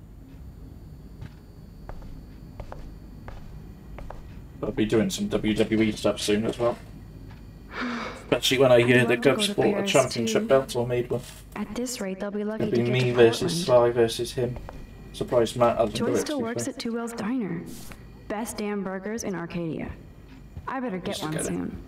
I'll be doing some W W E stuff soon as well. Especially when I hear the Cubs bought a championship belt or made one. At this rate, they'll be lucky It'll to be get me to versus Portland. Sly versus him. Surprised Matt hasn't Joy got it, still to be works fair. at Two Wheels Diner. Best damn burgers in Arcadia. I better get Just one get it. soon.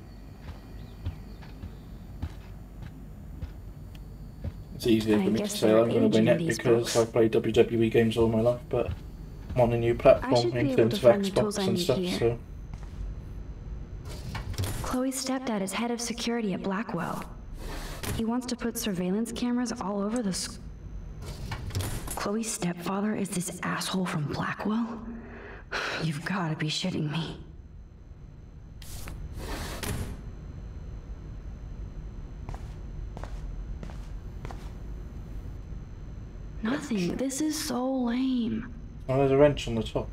It's easier I for me to guess say they're I'm going to win aging it these because books. I've played W W E games all my life, but I'm on a new I platform should be in able terms to of find the tools Xbox I and need stuff, here. so... Chloe's stepdad is head of security at Blackwell. He wants to put surveillance cameras all over the school. Chloe's stepfather is this asshole from Blackwell? You've got to be shitting me. Nothing. This is so lame. Oh, there's a wrench on the top.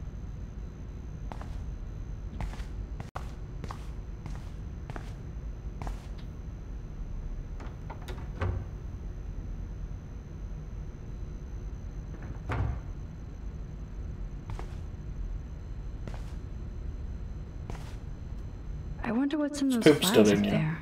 I wonder what's in those Poop files still up in you. there.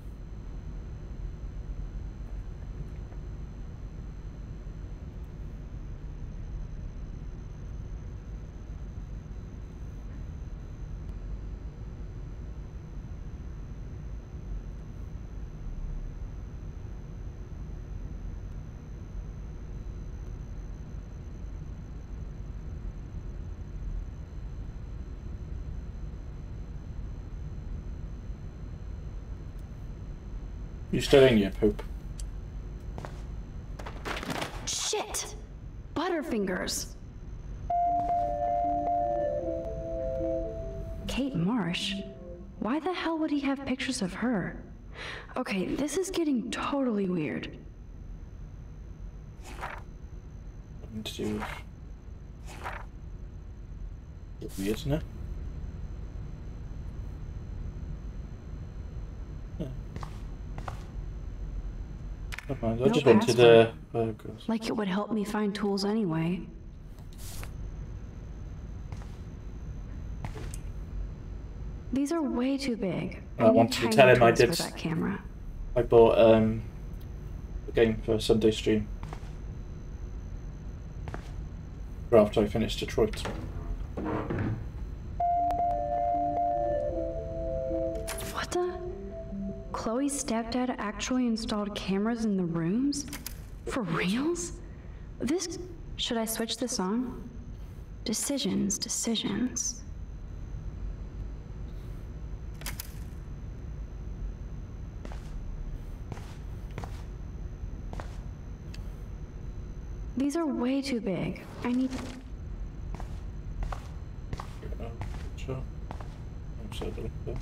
You still in your poop? Shit! Butterfingers. Kate Marsh? Why the hell would he have pictures of her? Okay, this is getting totally weird. Nothing to do with... Weird, isn't it? Never mind, I No just wanted password. uh, burgers. Like it would help me find tools anyway. These are way too big. I need wanted to tiny tell him I tools did for that camera. I bought um, a game for Sunday stream. Or after I finished Detroit. What the? Chloe's stepdad actually installed cameras in the rooms? For reals? This... Should I switch this on? Decisions, decisions. These are way too big. I need... Sure. I'm so delicate.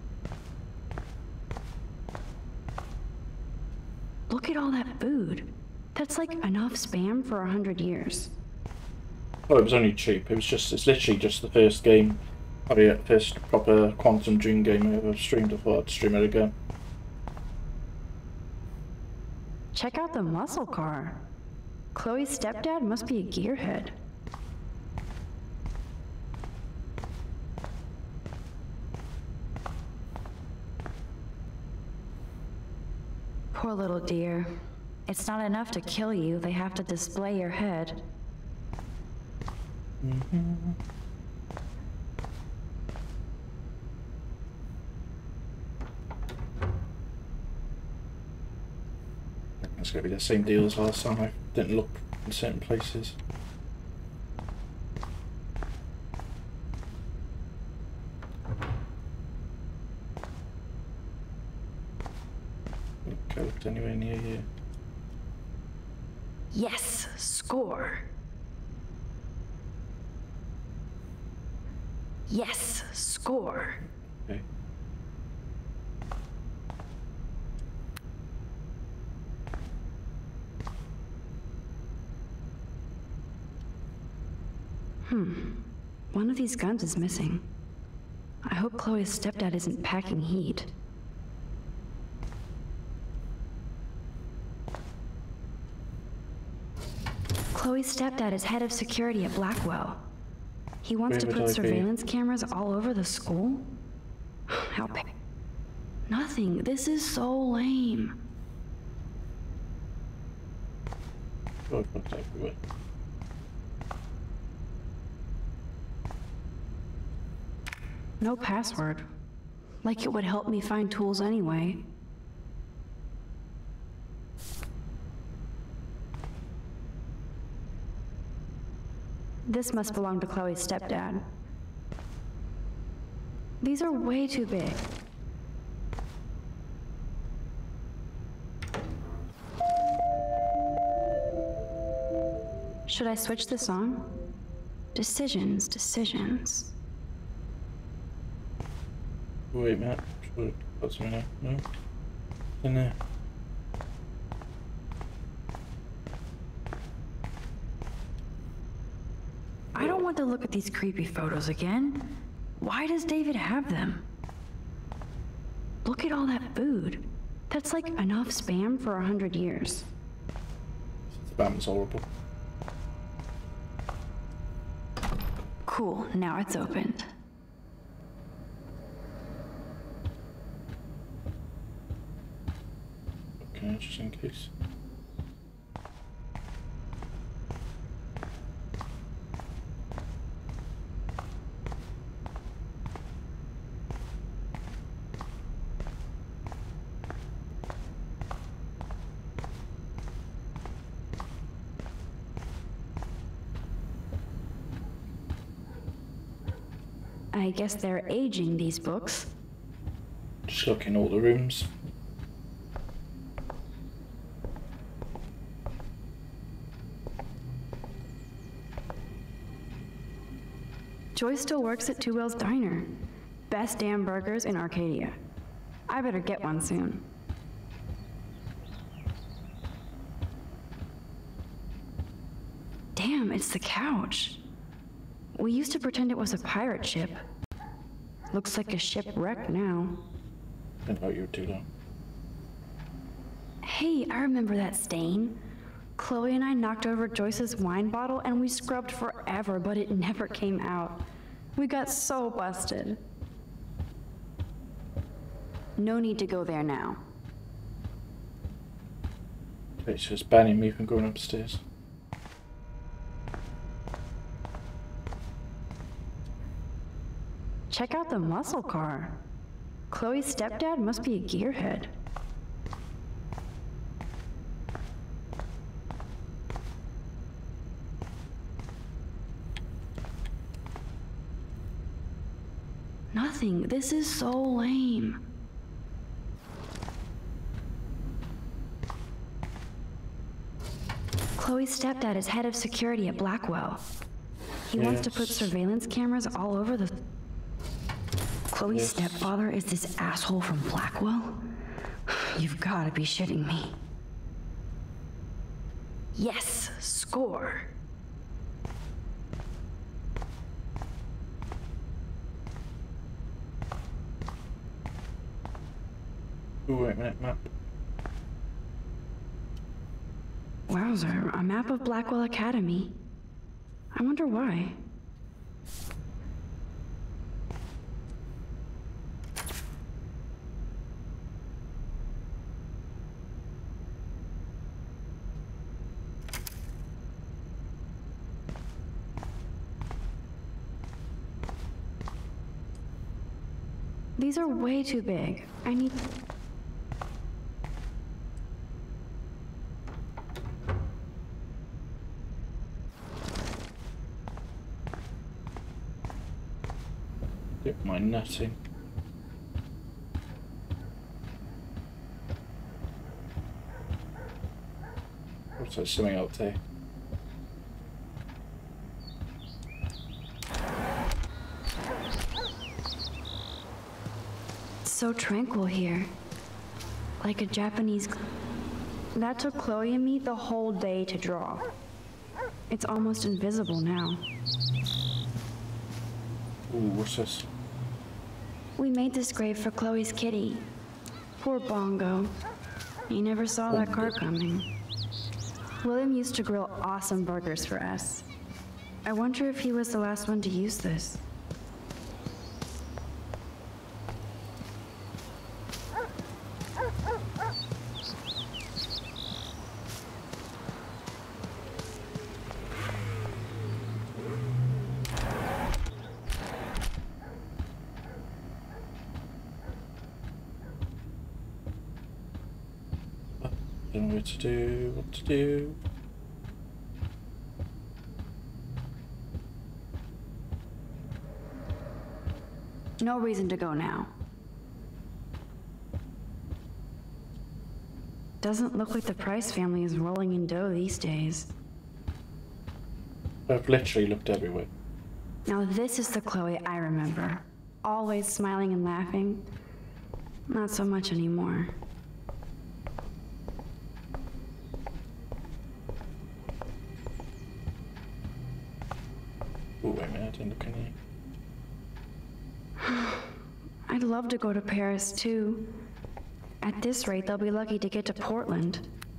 Look at all that food. That's like enough spam for a hundred years. Oh, it was only cheap. It was just, it's literally just the first game, probably the first proper Quantum Dream game I ever streamed. I thought I'd stream it again. Check out the muscle car. Chloe's stepdad must be a gearhead. Poor little dear. It's not enough to kill you, they have to display your head. Mm-hmm. It's going to be the same deal as last time. I didn't look in certain places. it's anywhere near you. Yes, score. Yes, score. Okay. Hmm. One of these guns is missing. I hope Chloe's stepdad isn't packing heat. Chloe's stepdad is head of security at Blackwell. He wants to Where put would I be? surveillance cameras all over the school? How pa- Nothing. This is so lame. God, what's everywhere? No password. Like it would help me find tools anyway. This must belong to Chloe's stepdad. These are way too big. Should I switch this on? Decisions, decisions. Wait, Matt. Should I put something there? No? In there. I don't want to look at these creepy photos again. Why does David have them? Look at all that food. That's like enough spam for a hundred years. Spam's horrible. Cool, now it's opened. Okay, just in case. I guess they're aging these books. Just look in all the rooms. Joy still works at Two Whales Diner. Best damn burgers in Arcadia. I better get one soon. Damn, it's the couch. We used to pretend it was a pirate ship. Looks like a shipwreck now. I thought you were too long. Hey, I remember that stain. Chloe and I knocked over Joyce's wine bottle and we scrubbed forever, but it never came out. We got so busted. No need to go there now. It's just banning me from going upstairs. Check out the muscle car. Chloe's stepdad must be a gearhead. Nothing. This is so lame. Chloe's stepdad is head of security at Blackwell. He yes. wants to put surveillance cameras all over the... Chloe's yes. stepfather is this asshole from Blackwell? You've got to be shitting me. Yes, score. Ooh, wait a minute, map. Wowzer, a map of Blackwell Academy. I wonder why. These are way too big. I need... Get my nutting. so there's something out there. It's so tranquil here. Like a Japanese... That took Chloe and me the whole day to draw. It's almost invisible now. Ooh, what's this? We made this grave for Chloe's kitty. Poor Bongo. He never saw that car coming. William used to grill awesome burgers for us. I wonder if he was the last one to use this. Don't know what to do, what to do. No reason to go now. Doesn't look like the Price family is rolling in dough these days. I've literally looked everywhere. Now this is the Chloe I remember. Always smiling and laughing. Not so much anymore. Oh, wait a minute, I didn't look in here. I'd love to go to Paris too. At this rate, they'll be lucky to get to Portland.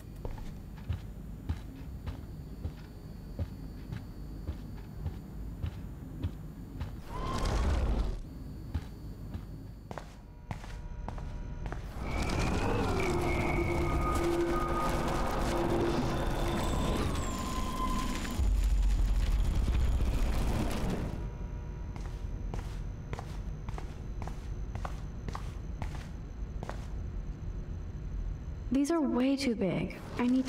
These are way too big. I need...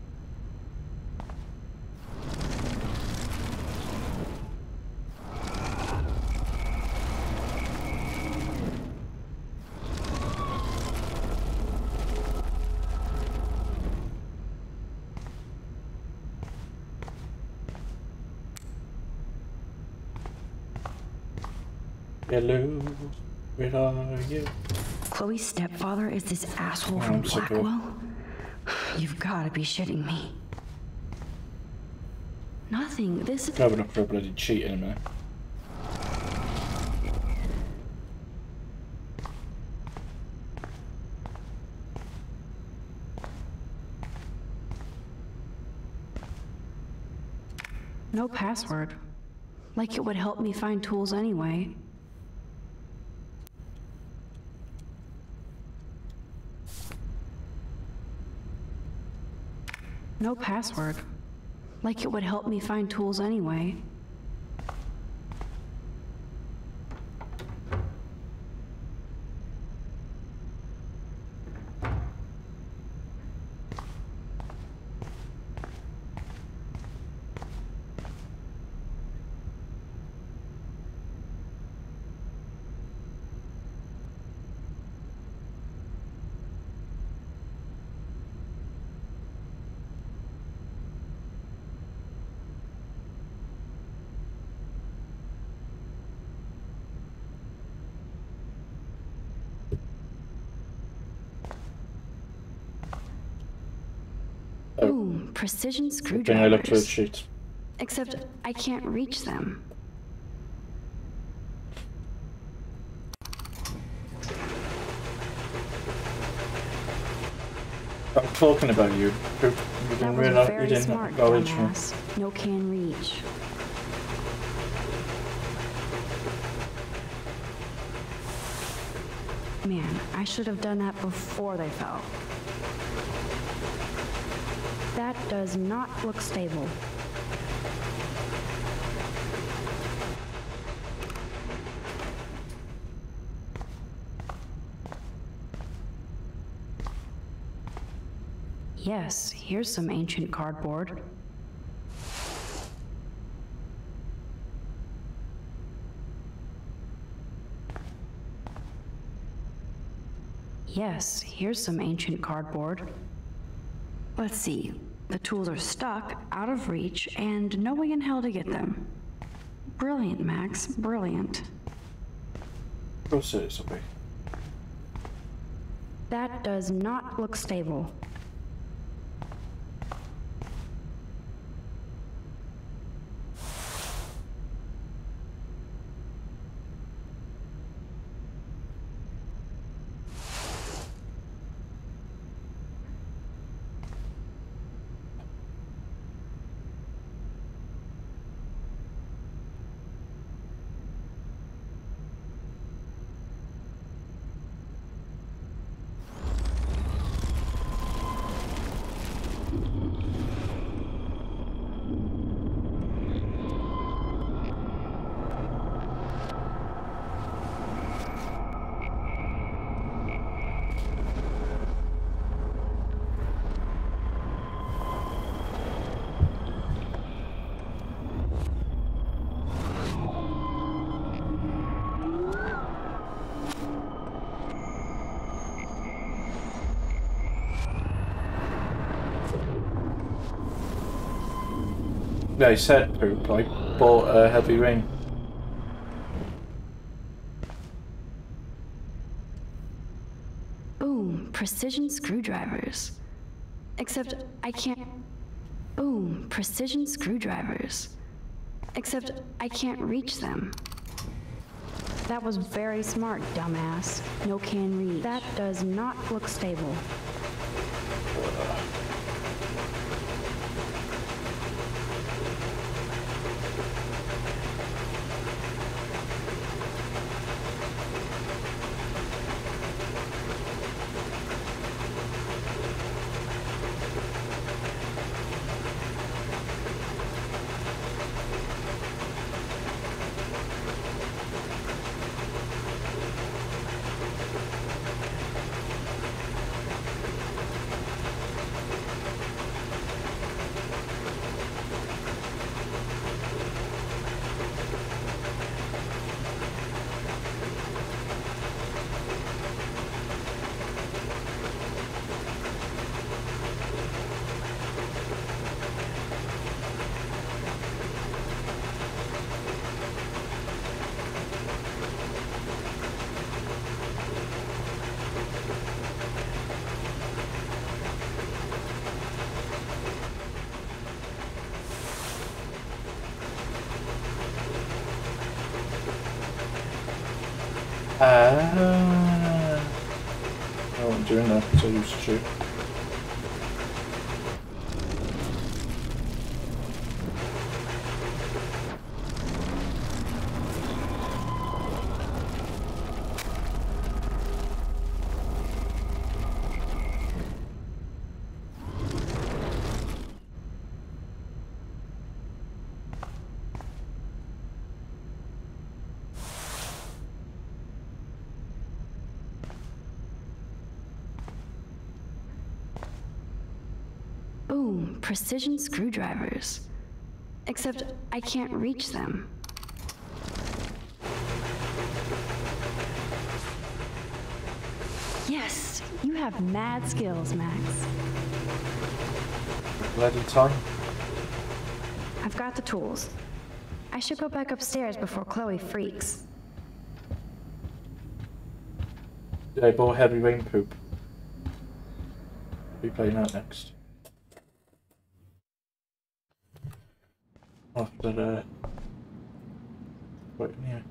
Hello, where are you? Chloe's stepfather is this asshole Oh, from I'm sick of it. Blackwell? You've got to be shitting me. Nothing. This is... Going up for a bloody cheat in a minute. No password. Like it would help me find tools anyway. No password. Like it would help me find tools anyway. Ooh, precision Then I look for a screwdrivers. cheat. Except I can't reach them. I'm talking about you. You That didn't was realize you very didn't smart, acknowledge me. dumbass. No can reach. Man, I should have done that before they fell. That does not look stable. Yes, here's some ancient cardboard. Yes, here's some ancient cardboard. Let's see. The tools are stuck, out of reach, and no way in hell to get them. Brilliant, Max. Brilliant. Go seriously. That does not look stable. Yeah, I said poop, I bought a heavy rain. Boom, precision screwdrivers. Except I can't... Boom, precision screwdrivers. Except I can't reach them. That was very smart, dumbass. No can reach. That does not look stable. Ah. I wasn't doing that because I used to shoot. Boom, precision screwdrivers. Except I can't reach them. Yes, you have mad skills, Max. Bloody time. I've got the tools. I should go back upstairs before Chloe freaks. Did I bought heavy rain poop? Be playing that next. After that. Wait, yeah.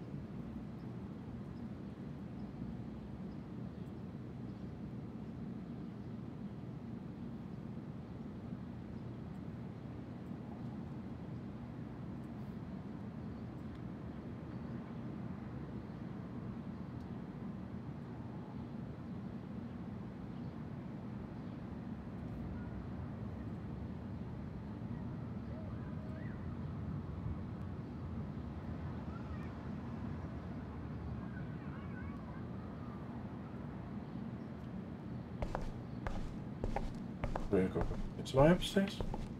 Where go? It's my upstairs.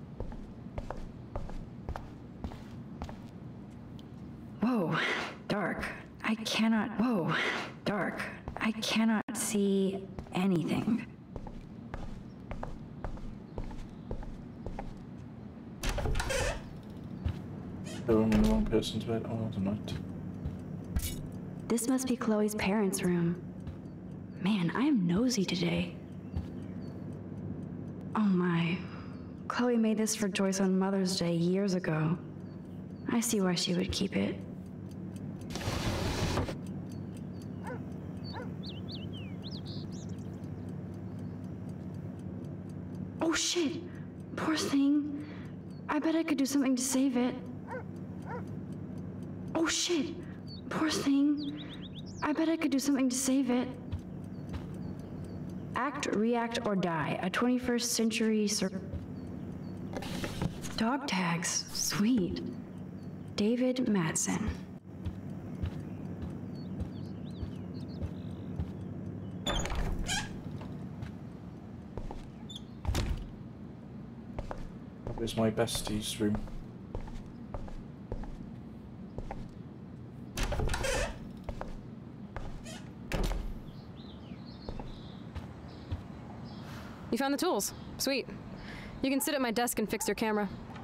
Whoa, dark. I cannot. Whoa, dark. I cannot see anything. Go in the wrong person's bed. Oh, tonight. This must be Chloe's parents' room. Man, I am nosy today. Oh my. Chloe made this for Joyce on Mother's Day years ago. I see why she would keep it. Oh shit! Poor thing. I bet I could do something to save it. Oh shit! Poor thing. I bet I could do something to save it. Act, react, or die. A twenty-first century sur- Dog tags. Sweet. David Madsen. Where's my bestie's room? You found the tools. Sweet. You can sit at my desk and fix your camera.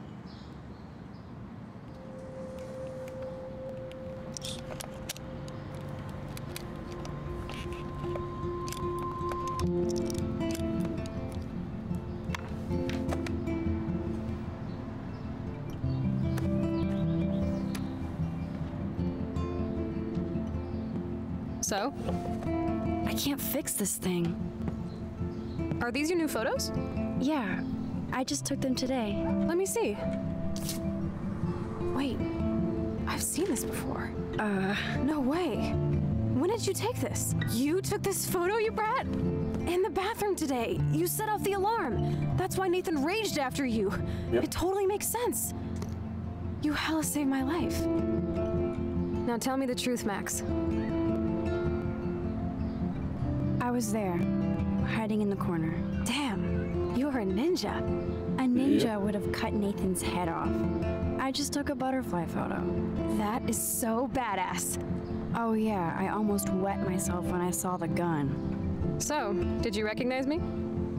So? I can't fix this thing. Are these your new photos? Yeah, I just took them today. Let me see. Wait, I've seen this before. Uh, no way. When did you take this? You took this photo, you brat? In the bathroom today. You set off the alarm. That's why Nathan raged after you. Yep. It totally makes sense. You hella saved my life. Now tell me the truth, Max. I was there, hiding in the corner. Damn, you're a ninja. A ninja yep. would have cut Nathan's head off. I just took a butterfly photo. That is so badass. Oh yeah, I almost wet myself when I saw the gun. So, did you recognize me?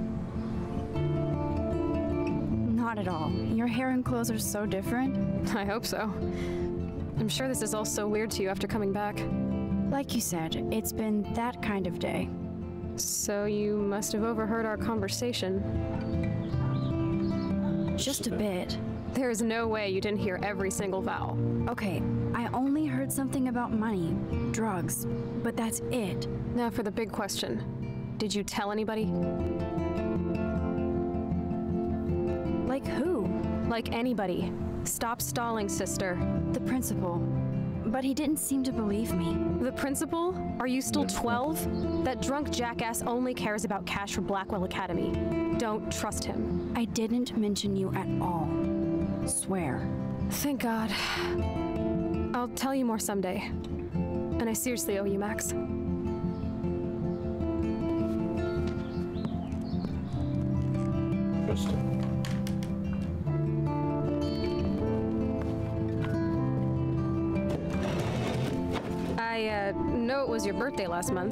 Not at all. Your hair and clothes are so different. I hope so. I'm sure this is all so weird to you after coming back. Like you said, it's been that kind of day. So you must have overheard our conversation. Just a bit. There is no way you didn't hear every single vowel. Okay, I only heard something about money, drugs, but that's it. Now for the big question. Did you tell anybody? Like who? Like anybody. Stop stalling, sister. The principal. But he didn't seem to believe me. The principal? Are you still twelve? That drunk jackass only cares about cash for Blackwell Academy. Don't trust him. I didn't mention you at all. Swear. Thank God. I'll tell you more someday. And I seriously owe you, Max. Interesting. I uh, know it was your birthday last month.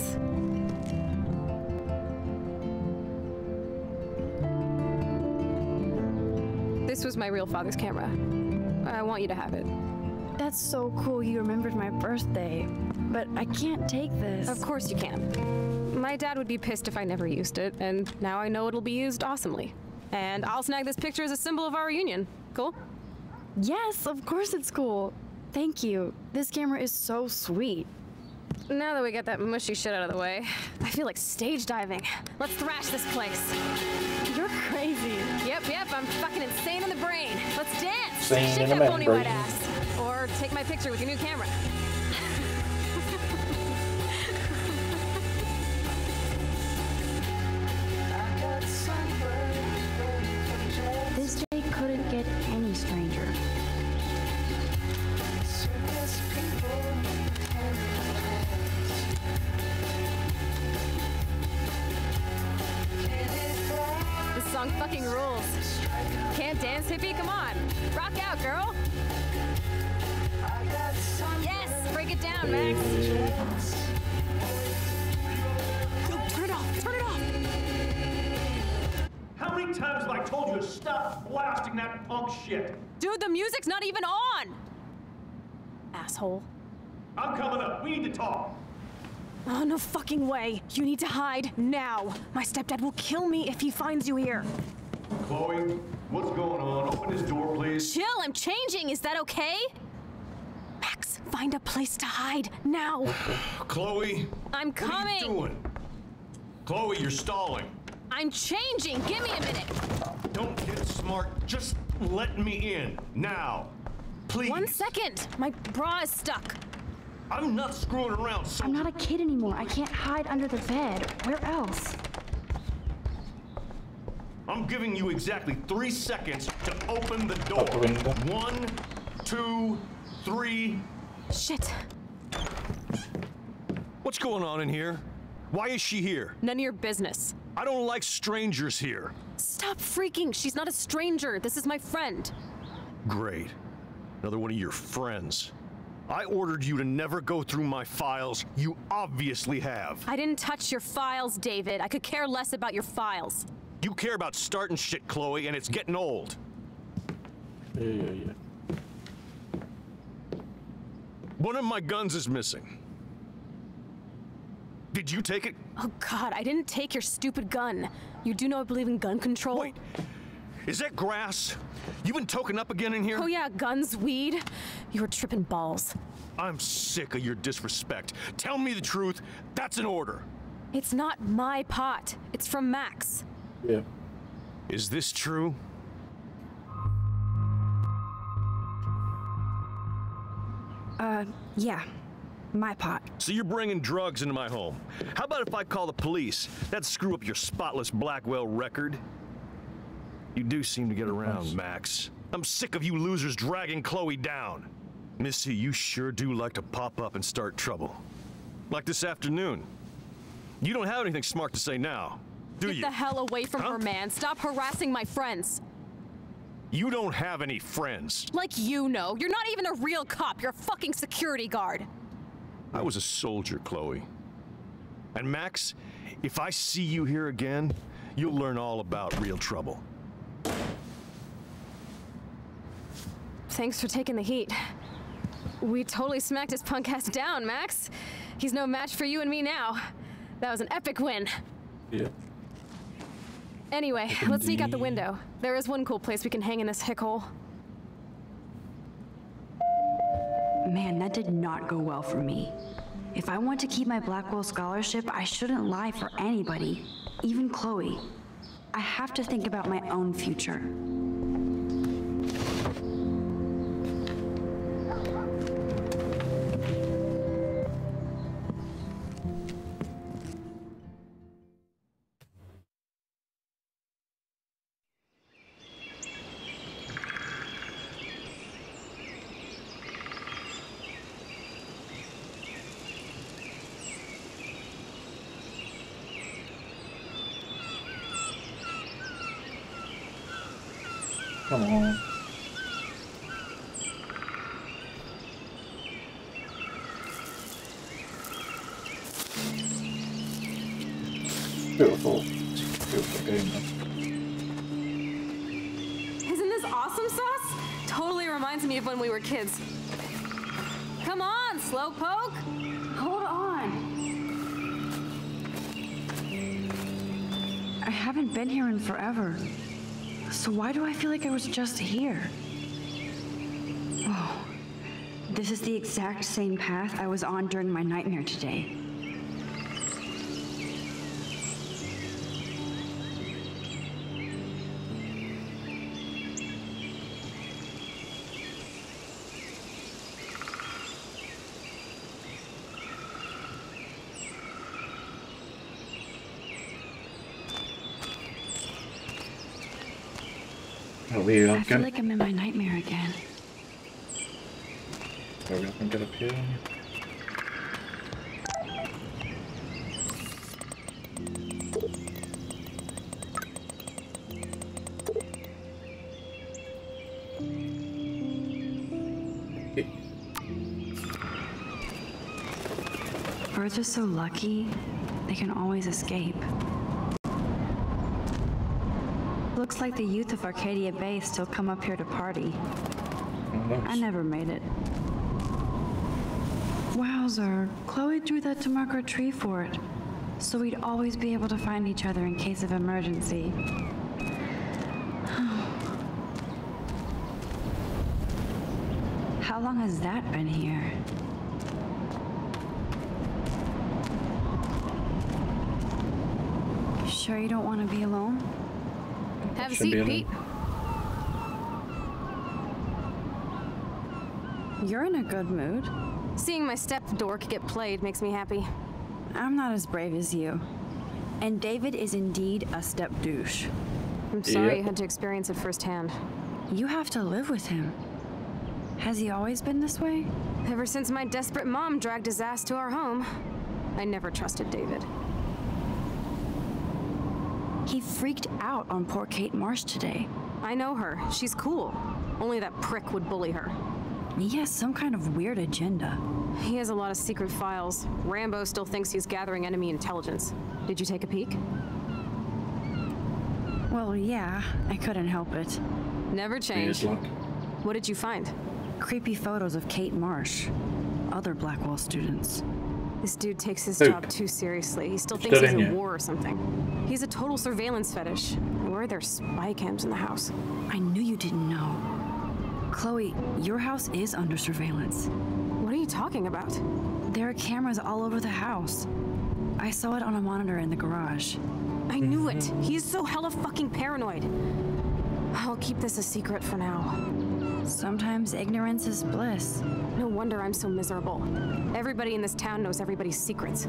This was my real father's camera. I want you to have it. That's so cool you remembered my birthday. But I can't take this. Of course you can. My dad would be pissed if I never used it, and now I know it'll be used awesomely. And I'll snag this picture as a symbol of our reunion. Cool? Yes, of course it's cool. Thank you. This camera is so sweet. Now that we got that mushy shit out of the way, I feel like stage diving. Let's thrash this place. You're crazy. Yep, yep, I'm fucking insane in the brain. Let's dance. Insane Shake in that the pony brain. white ass. Or take my picture with your new camera. This day couldn't get any stranger. This song fucking rules. Can't dance, hippie? Come on. Rock out, girl. Yes, break it down, Max. Yo, turn it off, turn it off. How many times have I told you to stop blasting that punk shit? Dude, the music's not even on. asshole. I'm coming up. We need to talk. Oh, no fucking way. You need to hide now. My stepdad will kill me if he finds you here. Chloe, what's going on? Open this door, please. Chill, I'm changing. Is that okay? Max, find a place to hide now. Chloe. I'm coming. What are you doing? Chloe, you're stalling. I'm changing. Give me a minute. Don't get smart. Just let me in. Now. Please. One second. My bra is stuck. I'm not screwing around, so I'm not a kid anymore. I can't hide under the bed. Where else? I'm giving you exactly three seconds to open the door. One, two, three. Shit. What's going on in here? Why is she here? None of your business. I don't like strangers here. Stop freaking. She's not a stranger. This is my friend. Great. Another one of your friends. I ordered you to never go through my files. You obviously have. I didn't touch your files, David. I could care less about your files. You care about starting shit, Chloe, and it's getting old. Yeah, yeah, yeah. One of my guns is missing. Did you take it? Oh, God, I didn't take your stupid gun. You do know I believe in gun control? Wait, is that grass? You been token up again in here? Oh, yeah, guns, weed. You were tripping balls. I'm sick of your disrespect. Tell me the truth. That's an order. It's not my pot. It's from Max. Yeah. Is this true? Uh, yeah. My pot. So you're bringing drugs into my home. How about if I call the police? That'd screw up your spotless Blackwell record. You do seem to get around, Max. I'm sick of you losers dragging Chloe down. Missy, you sure do like to pop up and start trouble. Like this afternoon. You don't have anything smart to say now, do Get you? the hell away from Huh? her, man. Stop harassing my friends. You don't have any friends. Like you know. You're not even a real cop. You're a fucking security guard. I was a soldier, Chloe. And Max, if I see you here again, you'll learn all about real trouble. Thanks for taking the heat. We totally smacked his punk ass down, Max. He's no match for you and me now. That was an epic win. Yeah. Anyway, let's sneak out the window. There is one cool place we can hang in this hickhole. Man, that did not go well for me. If I want to keep my Blackwell scholarship, I shouldn't lie for anybody, even Chloe. I have to think about my own future. Come on. Beautiful. Beautiful game, man. Isn't this awesome sauce? Totally reminds me of when we were kids. Come on, Slowpoke. Hold on. I haven't been here in forever. So why do I feel like I was just here? Oh, this is the exact same path I was on during my nightmare today. Are we uh, I feel gonna, like I'm in my nightmare again. are we gonna get up here? Birds are so lucky, they can always escape. Looks like the youth of Arcadia Bay still come up here to party. Oh, nice. I never made it. Bowser, Chloe drew that to mark our tree fort, so we'd always be able to find each other in case of emergency. How long has that been here? You sure you don't want to be alone? Have a seat, Pete. You're in a good mood. Seeing my step dork get played makes me happy. I'm not as brave as you. And David is indeed a step douche. I'm sorry Yep. you had to experience it firsthand. You have to live with him. Has he always been this way? Ever since my desperate mom dragged his ass to our home, I never trusted David. He freaked out on poor Kate Marsh today. I know her. She's cool. Only that prick would bully her. He has some kind of weird agenda. He has a lot of secret files. Rambo still thinks he's gathering enemy intelligence. Did you take a peek? Well, yeah, I couldn't help it. Never change. What did you find? Creepy photos of Kate Marsh, other Blackwell students. This dude takes his Who? job too seriously. He still thinks he's Studying in you. war or something. He's a total surveillance fetish. Where are there spy cams in the house? I knew you didn't know. Chloe, your house is under surveillance. What are you talking about? There are cameras all over the house. I saw it on a monitor in the garage. I knew it. He's so hella fucking paranoid. I'll keep this a secret for now. Sometimes ignorance is bliss. No wonder I'm so miserable. Everybody in this town knows everybody's secrets.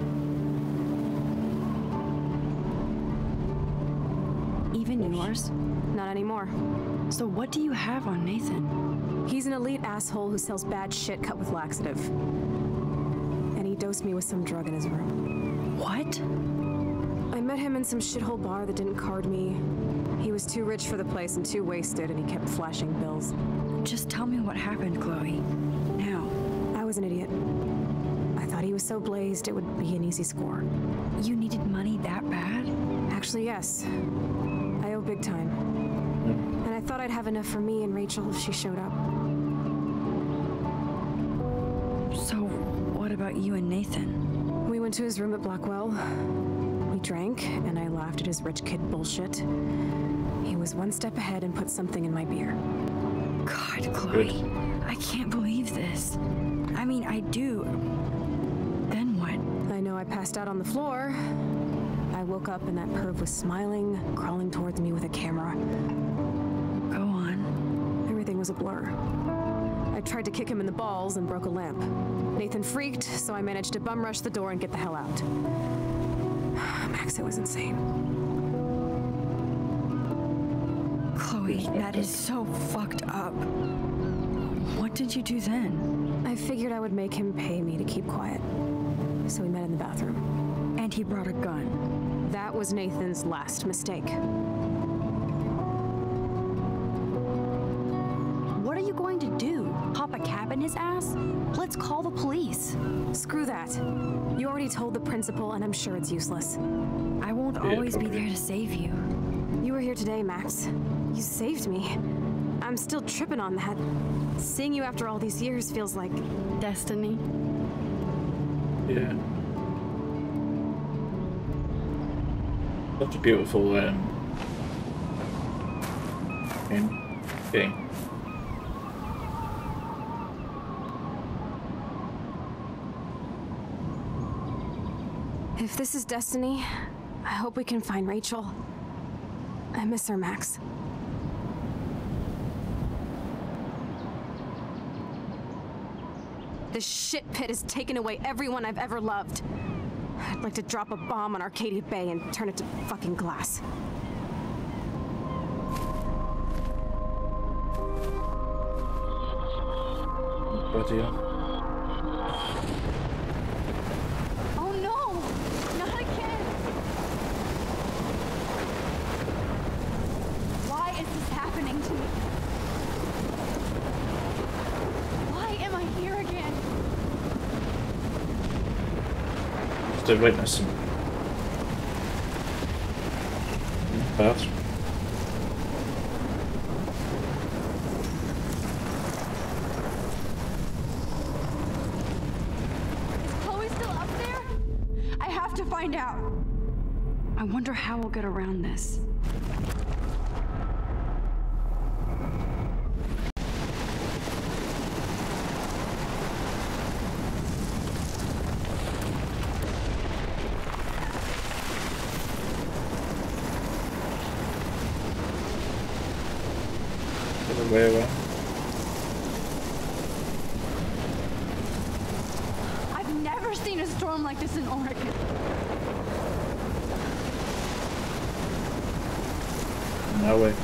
Even yours? Not anymore. So what do you have on Nathan? He's an elite asshole who sells bad shit cut with laxative. And he dosed me with some drug in his room. What? I met him in some shithole bar that didn't card me. He was too rich for the place and too wasted, and he kept flashing bills. Just tell me what happened, Chloe. Now. I was an idiot. I thought he was so blazed it would be an easy score. You needed money that bad? Actually, yes. I owe big time. And I thought I'd have enough for me and Rachel if she showed up. So, what about you and Nathan? We went to his room at Blackwell. We drank, and I laughed at his rich kid bullshit. He was one step ahead and put something in my beer. God, Chloe, I can't believe this. I mean, I do. Then what? I know I passed out on the floor. I woke up and that perv was smiling, crawling towards me with a camera. Go on. Everything was a blur. I tried to kick him in the balls and broke a lamp. Nathan freaked, so I managed to bum rush the door and get the hell out. Max, it was insane. Chloe, that is so fucked up. What did you do then? I figured I would make him pay me to keep quiet. So we met in the bathroom. And he brought a gun. That was Nathan's last mistake. What are you going to do? Pop a cab in his ass? Let's call the police. Screw that. You already told the principal, and I'm sure it's useless. I won't Yeah, always be probably. there to save you. You were here today, Max. You saved me. I'm still tripping on that. Seeing you after all these years feels like destiny. Yeah. Such a beautiful um, game. game. If this is destiny, I hope we can find Rachel. I miss her, Max. This shit pit has taken away everyone I've ever loved. I'd like to drop a bomb on Arcadia Bay and turn it to fucking glass. Bloody hell. Oh no! Not again! Why is this happening to me? Why am I here again? Just a witness. Bad. find out. I wonder how we'll get around this. Where, where? I've never seen a storm like this in Oregon. No way.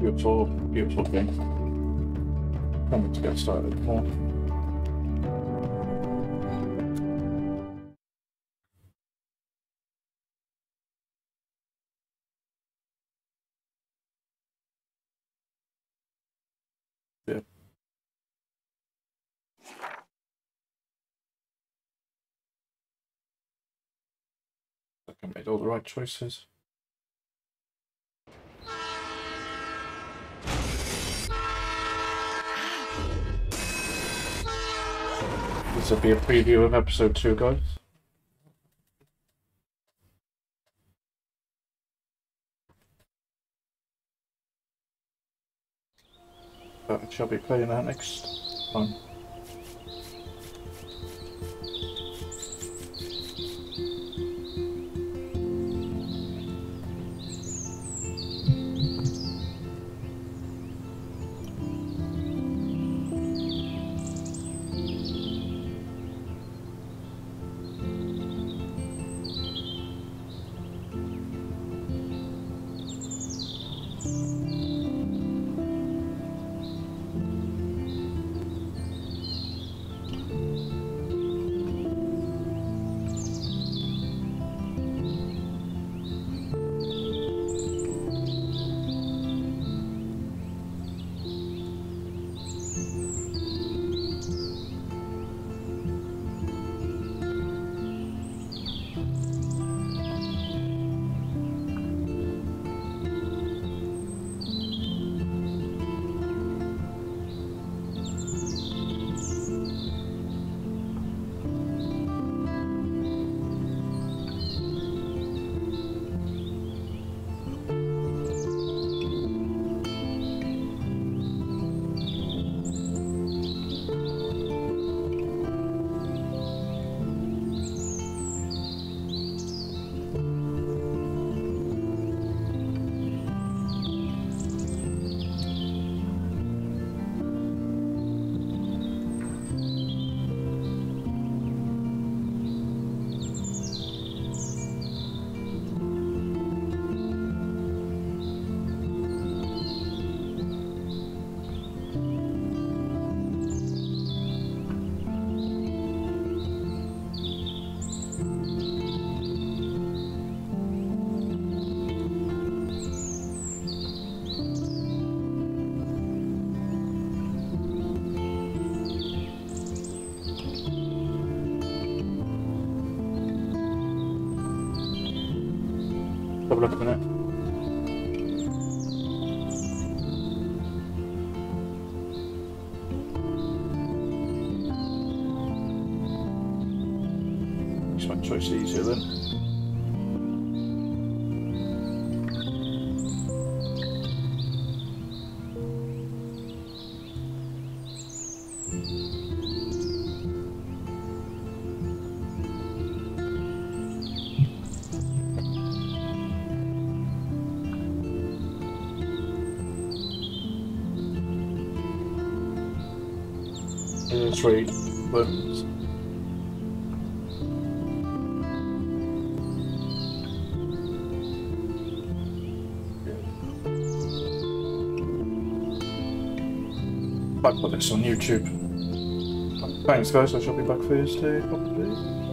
Beautiful, beautiful game. Can't wait to get started more. Yeah. I think I made all the right choices. This will be a preview of episode two, guys. But I shall be playing that next time. Have a look at a minute. Makes my choice easier then. Three buttons. I'll put this on YouTube. Thanks guys, I shall be back Thursday probably.